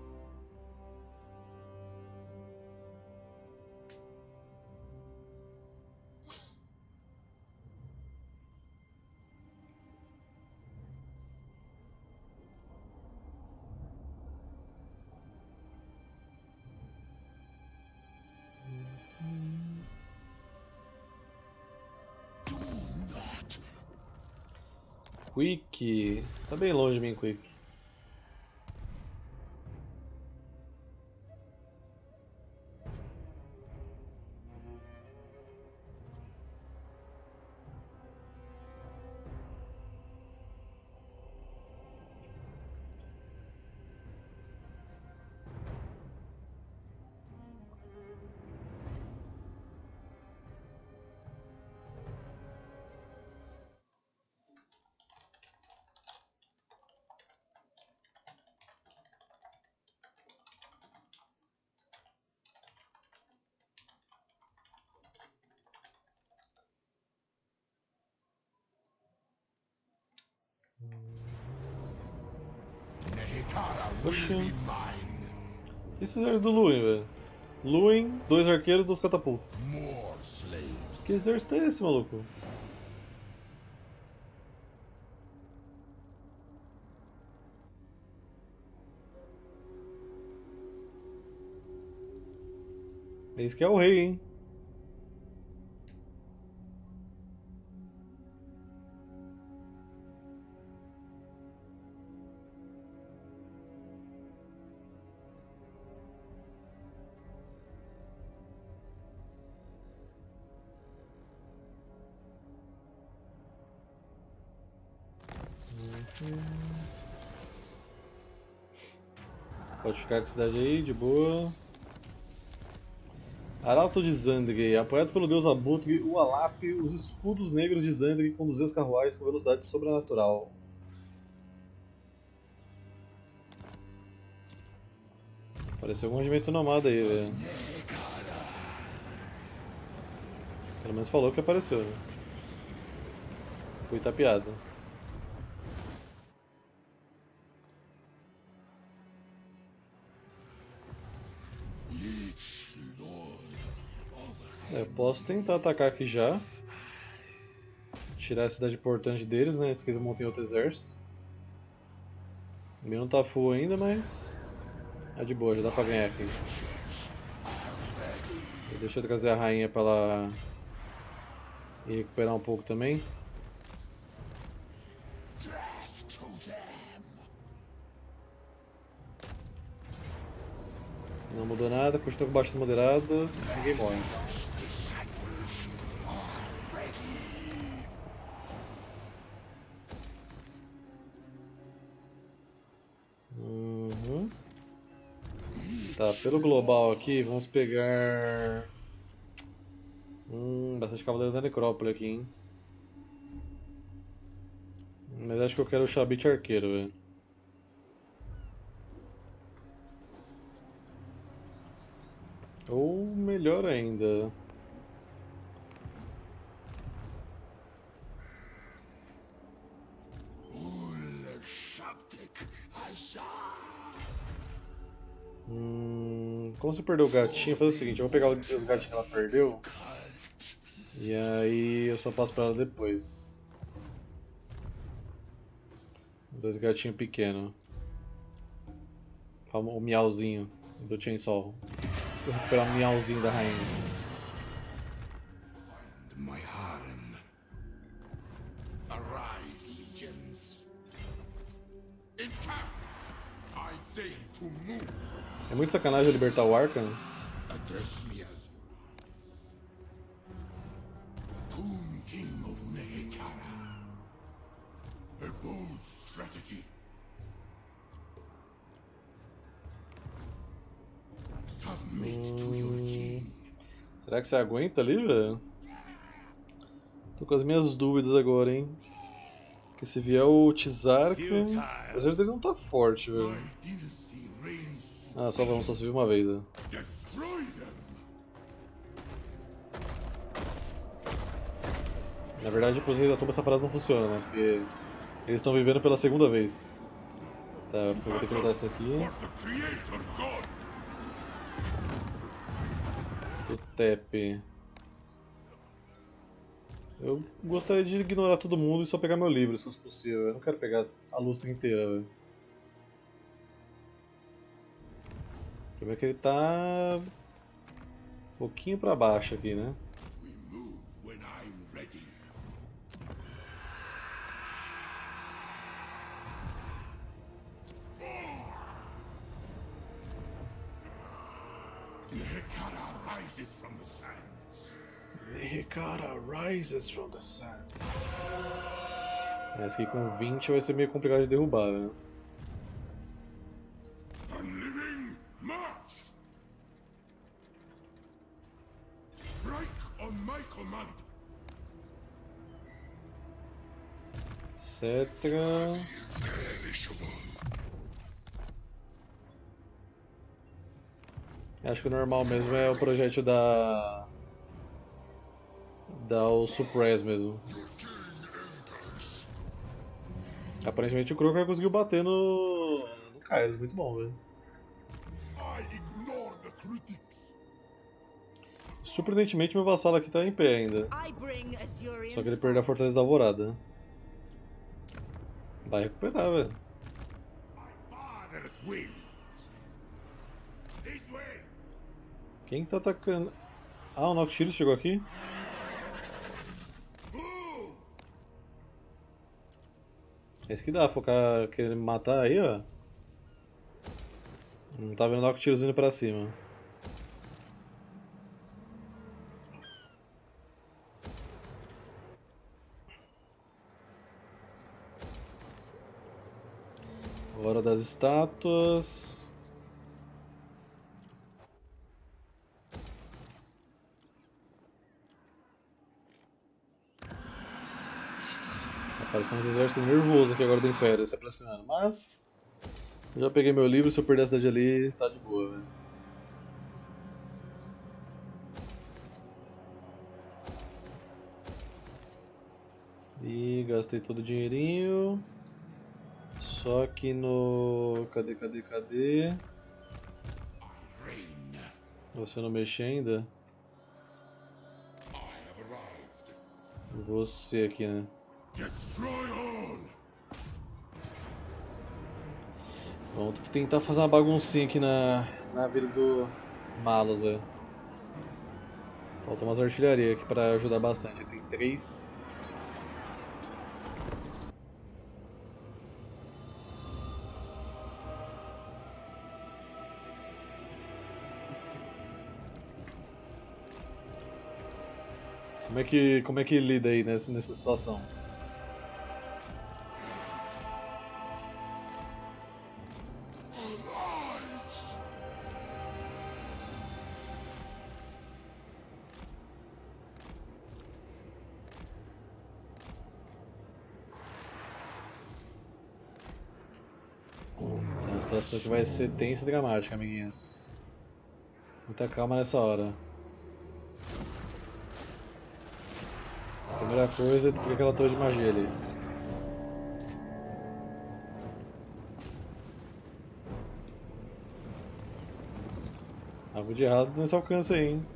Quick. Você tá bem longe de mim, Quick. Oxi. Esse exército do Luin, velho. Luin, dois arqueiros, duas catapultas. Que exército é esse, maluco? Esse que é o rei, hein? Pode ficar com a cidade aí, de boa. Arauto de Zandri. Apoiados pelo deus Abutre, o Alap, os escudos negros de Zandri conduziam as carruagens com velocidade sobrenatural. Apareceu algum regimento nomada aí, velho. Pelo menos falou que apareceu, né? Fui tapeado. É, posso tentar atacar aqui já. Tirar a cidade importante deles, né? Se eles montem outro exército. O meu não tá full ainda, mas... é de boa, já dá pra ganhar aqui. Deixa eu trazer a rainha pra ela... e recuperar um pouco também. Não mudou nada, continua com baixas moderadas, ninguém morre. Uhum. Tá, pelo global aqui, vamos pegar... Hum, bastante cavaleiro da necrópole aqui, hein. Mas acho que eu quero o Chabit arqueiro, velho. Ou melhor ainda... Hum, como você perdeu o gatinho, fazer o seguinte, eu vou pegar os gatinhos que ela perdeu. E aí eu só passo pra ela depois. Dois gatinhos pequenos. O miauzinho do Chainsaw. Vou recuperar o miauzinho da rainha. My harem. Arise, legions. In camp, I deign to move. É muito sacanagem libertar o Arkham. Address me as Tomb King of Nehekara. A bold strategy. Submit to your king. Será que você aguenta ali, velho? Tô com as minhas dúvidas agora, hein? Porque se vier o Tizarca, o exército dele não tá forte, velho. My dynasty reigns. Ah, só vamos, só se viu uma vez, né? Destroy them. Na verdade, pros reis da tumba essa frase não funciona, né? Porque eles estão vivendo pela segunda vez. Tá, eu vou ter que mudar isso aqui. For the Creator God. O Tepe. Eu gostaria de ignorar todo mundo e só pegar meu livro, se fosse possível. Eu não quero pegar a lustra inteira, velho. O problema é que ele tá... um pouquinho pra baixo aqui, né? We move when I'm ready. Nehekara rises from the sands. Nehekara rises from the sands. Essa aqui com vinte vai ser meio complicado de derrubar, né? Unliving march! Strike on my command! Cetra... Acho que o normal mesmo é o projétil da... da o Suppress mesmo. Aparentemente o Croker conseguiu bater no... no Kairos, muito bom, velho. I ignore the critics. Surpreendentemente meu vassalo aqui tá em pé ainda. I bring Azurian Só que ele perdeu a Fortaleza da Alvorada. Vai recuperar, velho. Father's will. This way. Quem que tá atacando? Ah, o Noctilus chegou aqui? Move! Esse que dá, focar, querendo me matar aí, ó. Não tá vendo o Noctilus indo pra cima. Hora das estátuas. Parece um exército nervoso aqui agora do Império se aproximando. Mas eu já peguei meu livro, se eu perder a cidade ali, tá de boa, velho. E gastei todo o dinheirinho. Só que no... Cadê, cadê, cadê? Você não mexer ainda? Você aqui, né? Vamos tentar fazer uma baguncinha aqui na, na vida do Malus, velho. Faltam umas artilharias aqui pra ajudar bastante. Tem três. Como é que, como é que lida aí nessa, nessa situação? É uma situação que vai ser tensa e dramática, amiguinhos. Muita calma nessa hora. Primeira coisa é destruir aquela torre de magia ali. Algo de errado nesse alcance aí, hein?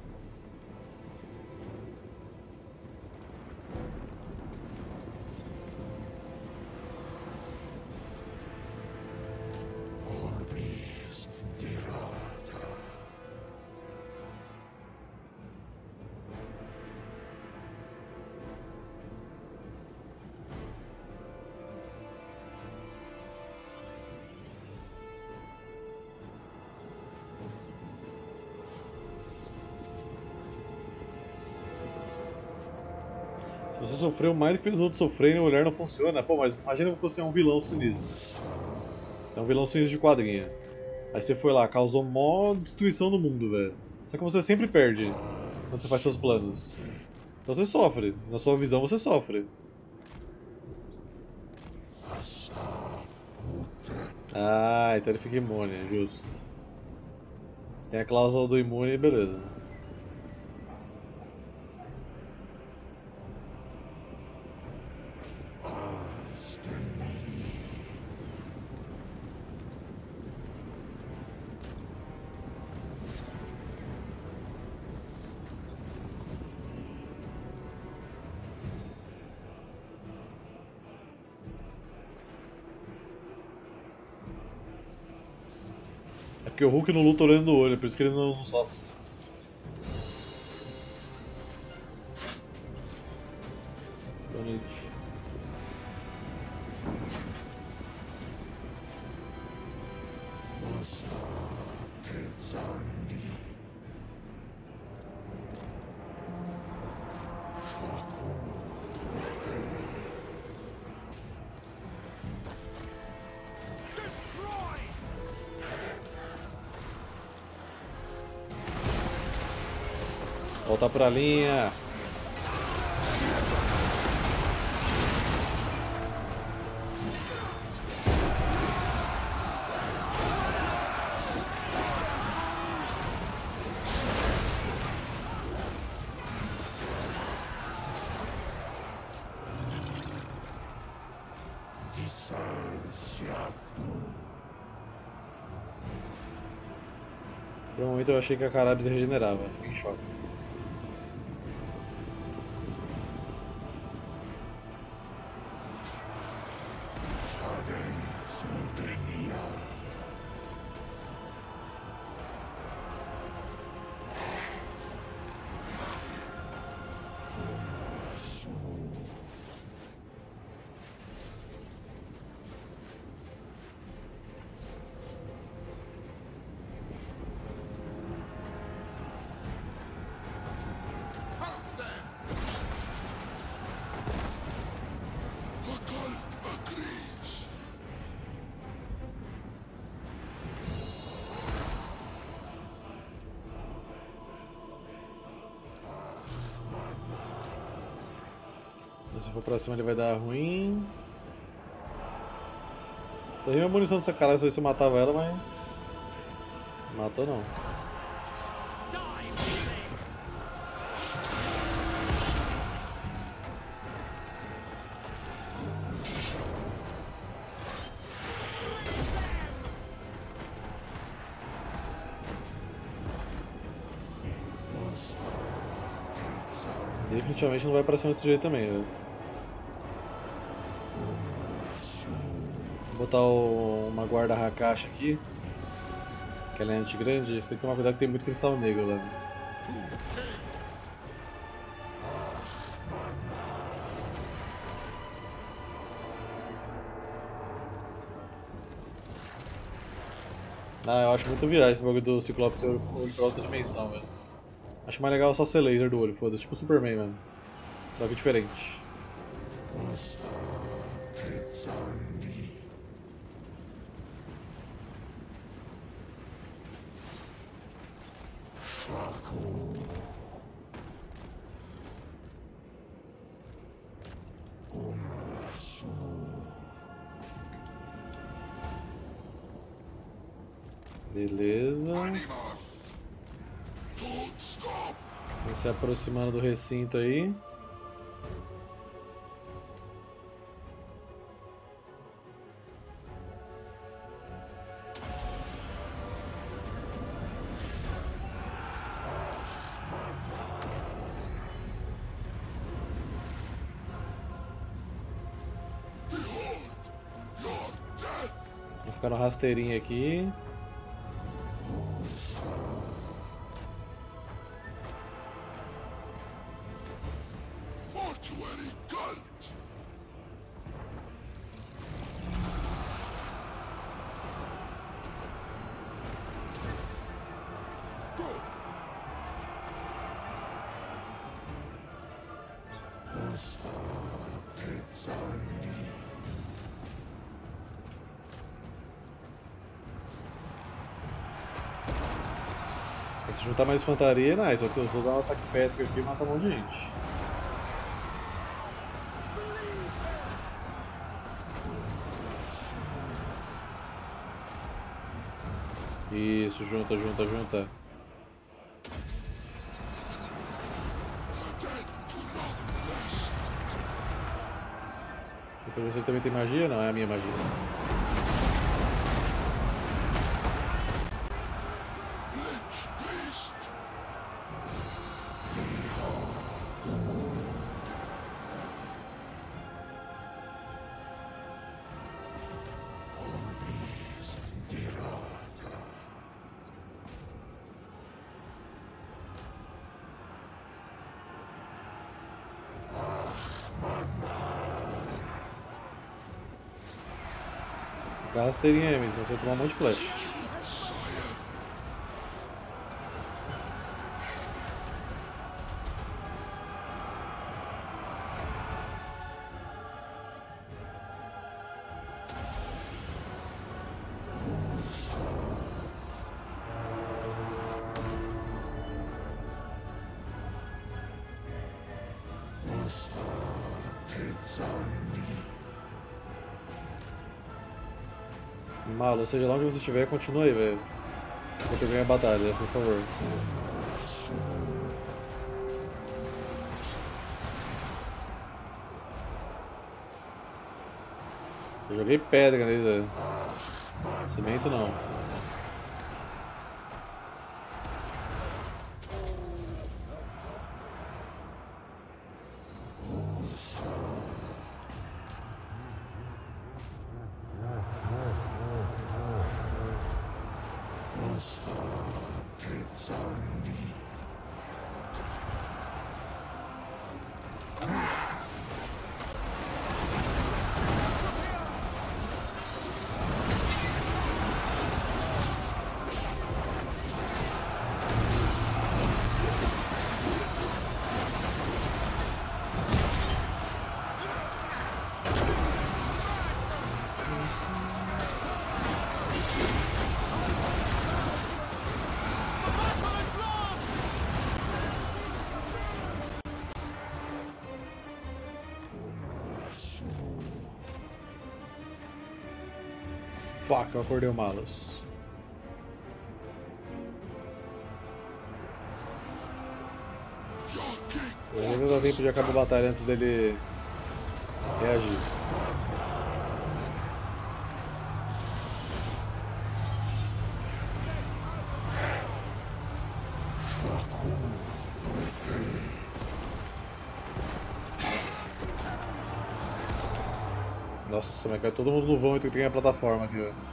Se você sofreu mais do que fez os outros sofrerem, o olhar não funciona. Pô, mas imagina que você é um vilão sinistro. Você é um vilão sinistro de quadrinha. Aí você foi lá, causou mó destruição no mundo, velho. Só que você sempre perde quando você faz seus planos. Então você sofre. Na sua visão você sofre. Ah, então ele fica imune, justo. Você tem a cláusula do imune, beleza. É porque o Hulk não luta olhando no olho, por isso que ele não, não sofre. Boa noite. Voltar pra linha. Por um momento eu achei que a Carabs regenerava, fiquei em choque. Se for pra cima ele vai dar ruim. Tô rindo a munição dessa cara, só se eu matava ela, mas... Matou não. Definitivamente não vai pra cima desse jeito também, velho. Vou botar o, uma guarda Hakashi aqui. Que ela é anti-grande. Você tem que tomar cuidado que tem muito cristal negro lá. Ah, eu acho muito virar esse bagulho do Ciclope ser olho pra outra dimensão, velho. Acho mais legal só ser laser do olho, foda-se, tipo Superman, mano. Só que diferente. Beleza. Vem se aproximando do recinto aí. Vou ficar no rasteirinho aqui. Se juntar mais infantaria, nice. Eu vou dar um ataque pétrico aqui e matar um monte de gente. Isso, junta, junta, junta. Então você também tem magia? Não, é a minha magia. Dá uma rasteirinha aí, amigo, senão você vai tomar um monte de flash. Malo, seja lá onde você estiver, continua aí, velho. Vou ter ganhar a batalha, por favor. Eu joguei pedra neles, velho. Cimento não. Fuck, eu acordei o Malus. Ainda dá tempo de acabar a batalha antes dele reagir. Nossa, mas cai todo mundo no vão e tem que ter a plataforma aqui, velho.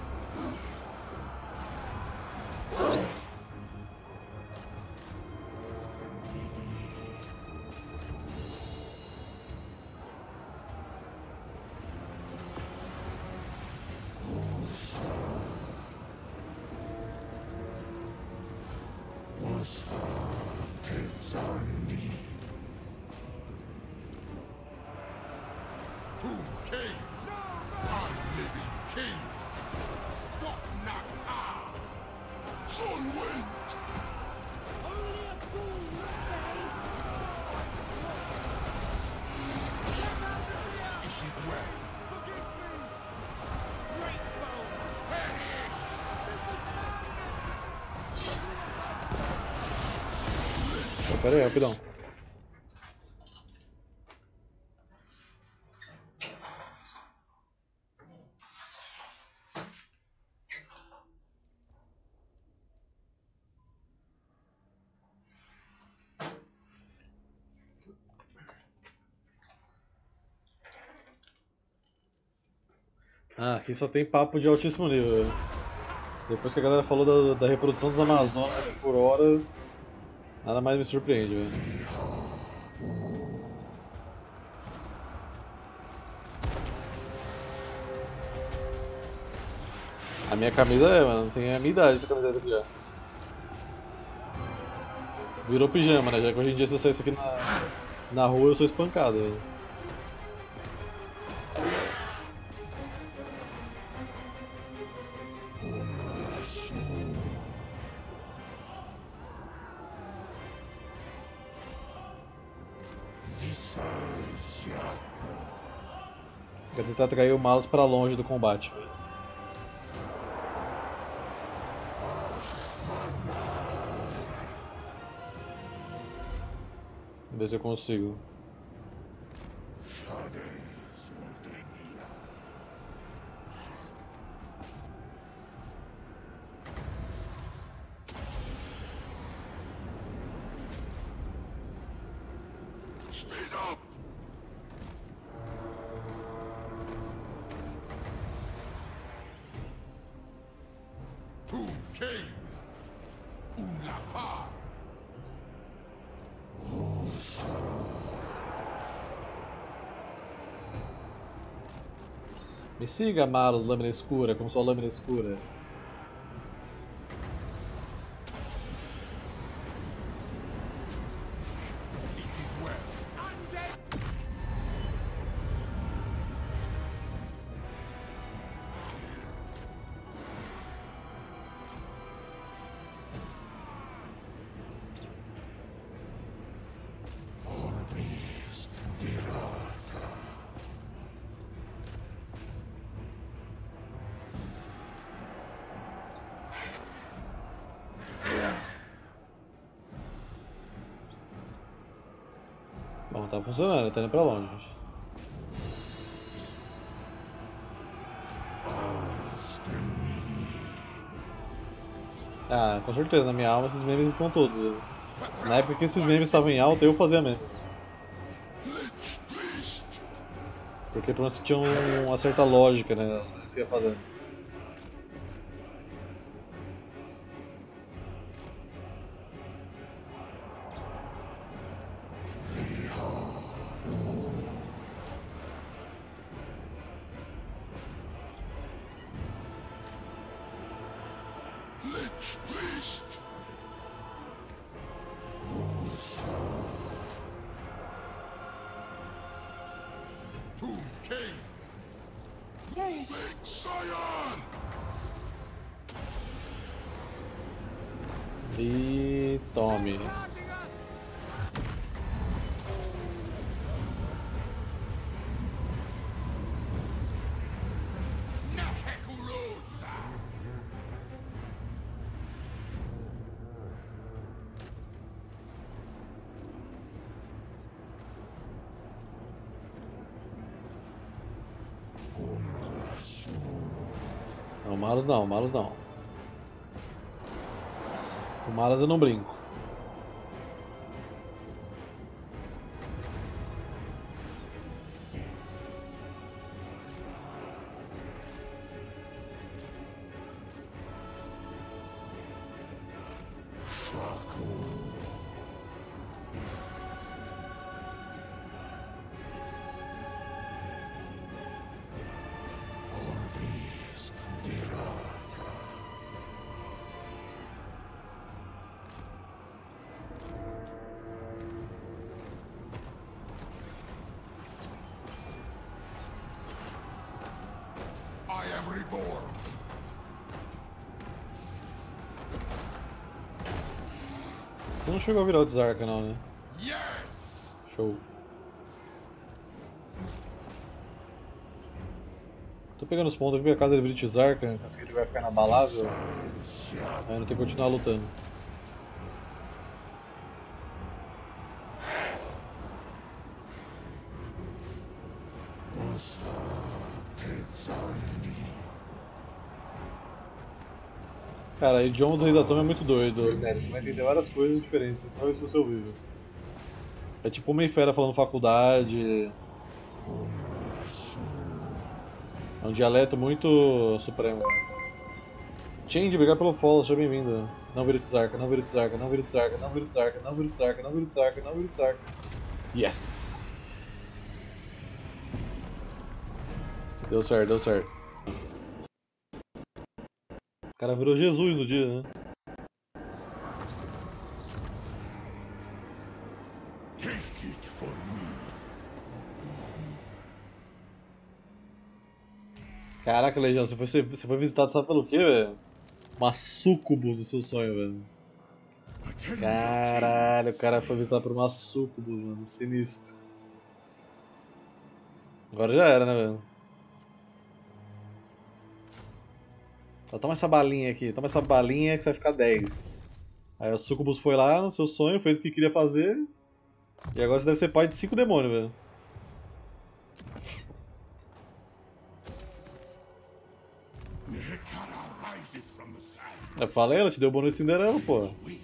Tomb King! Our living king! Sophnakta! Sunwind! Only a fool will stay. It is well. Forgive me. Great bones. Perish! This is madness. Oh, pera aí, rapidão. Ah, aqui só tem papo de altíssimo nível, velho. Depois que a galera falou da, da reprodução dos Amazonas por horas, nada mais me surpreende, velho. A minha camisa é, mano, tem a minha idade essa camiseta aqui, ó. Virou pijama, né? Já que hoje em dia se eu sair isso aqui na, na rua eu sou espancado, velho. Quer tentar atrair o Malus pra longe do combate. Vamos ver se eu consigo. Speed up! Tomb King! Unlafar! Me siga, Malus, lâmina escura, como sua lâmina escura. It is well. Vorbis virata. Bom, tá funcionando, tá indo pra longe. Ah, com certeza, na minha alma esses memes estão todos. Velho. Na época que esses memes estavam em alta, eu fazia meme. Porque pelo menos tinha uma certa lógica, né, no que você ia fazendo. Tomb King! Moving Scion! E tome. Nahekulo! Malas não, Malas não. Com Malas eu não brinco. I am reborn. Você não chegou a virar o Tzarka não, né? Yes! Show. Tô pegando os pontos aqui porque a casa ele vira Tzarka, penso que ele vai ficar inabalável. Aí não tem que continuar lutando. Cara, e John dos Reis da Toma é muito doido, né? Você vai entender várias coisas diferentes, então isso que você ouviu. É tipo o Meifera falando faculdade. É um dialeto muito supremo. Change, obrigado pelo follow, seja bem-vindo. Não vira Tzarka, não vira Tzarka, não vira Tzarka, não vira Tzarka, não vira Tzarka, não vira Tzarka, não vira Tzarka. Yes! Deu certo, deu certo. O cara virou Jesus no dia, né? Take it for me. Caraca, Legião, você foi, você foi visitado sabe pelo quê, velho? Uma sucubus do seu sonho, velho. Caralho, o cara foi visitado por uma sucubus, mano. Sinistro. Agora já era, né, velho? Então, toma essa balinha aqui, toma essa balinha que vai ficar dez. Aí o Sucubus foi lá no seu sonho, fez o que queria fazer. E agora você deve ser pai de cinco demônios, velho. Nekara rises from the sand. Eu falei, ela te deu boa noite Cinderela, pô. Weak.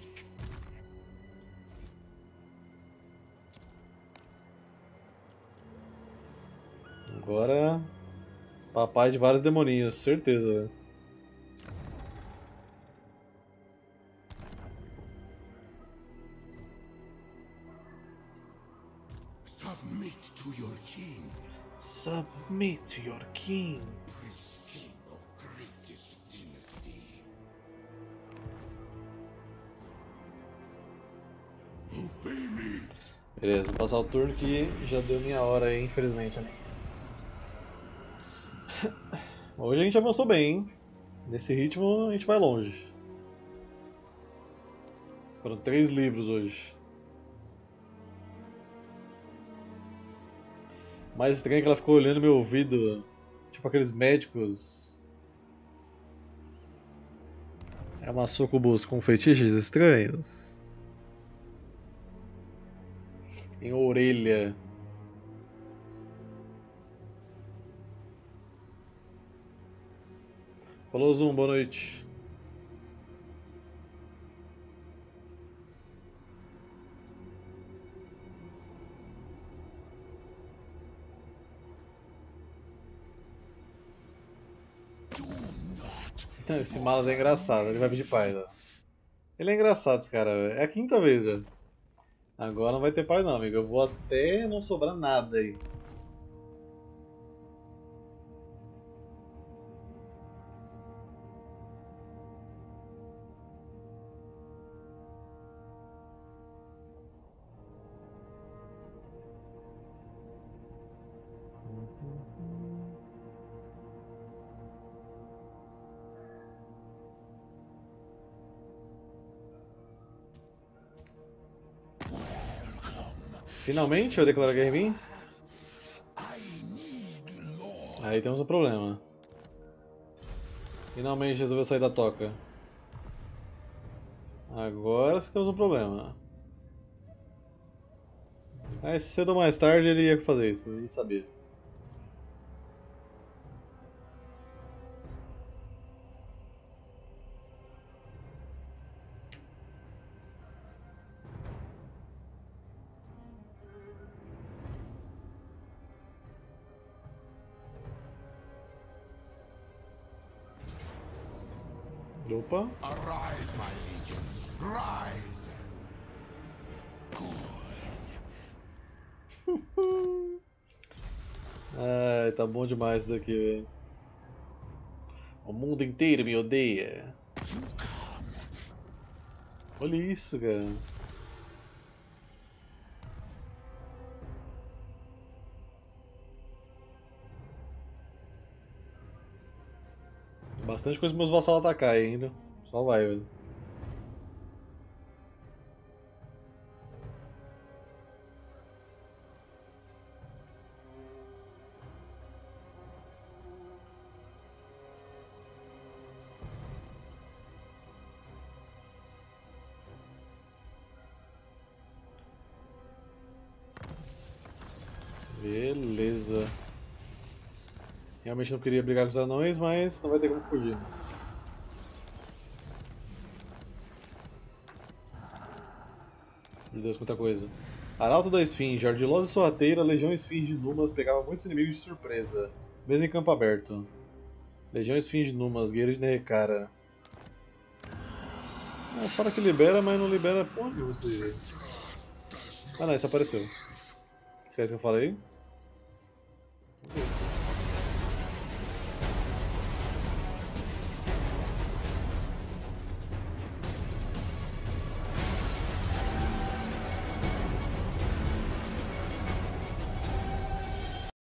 Agora. Papai de vários demoninhos, certeza, velho. Submit to your king. Submit to your king. Prince king of greatest dynasty. Obey me. Beleza, vou passar o turno que já deu minha hora aí, infelizmente, amigos. Hoje a gente avançou bem, hein? Nesse ritmo a gente vai longe. Foram três livros hoje. O mais estranho é que ela ficou olhando meu ouvido, tipo aqueles médicos. É uma sucubus com fetiches estranhos. Em orelha. Falou, Zoom, boa noite. Esse Malas é engraçado, ele vai pedir paz. Ó. Ele é engraçado, esse cara. É a quinta vez já. Agora não vai ter paz, não, amigo. Eu vou até não sobrar nada aí. Finalmente vai declarar guerra em mim? Aí temos um problema. Finalmente resolveu sair da toca. Agora sim temos um problema. Mais cedo ou mais tarde ele ia fazer isso, a gente sabia. Opa. Arise, my legions. Rise. Ai, tá bom demais isso daqui, velho. O mundo inteiro me odeia. Olha isso, cara. Bastante coisa para meus vassalos atacar ainda. Só vai, velho. Beleza. Realmente não queria brigar com os anões, mas não vai ter como fugir. Meu Deus, quanta coisa. Arauto da Esfinge, ardilosa e sorrateira, a legião Esfinge de Numas pegava muitos inimigos de surpresa, mesmo em campo aberto. Legião Esfinge de Numas, guerreiro de Nerekara. Ah, fora que libera, mas não libera porra nenhuma isso aí. Ah não, isso apareceu. Esquece que eu falei?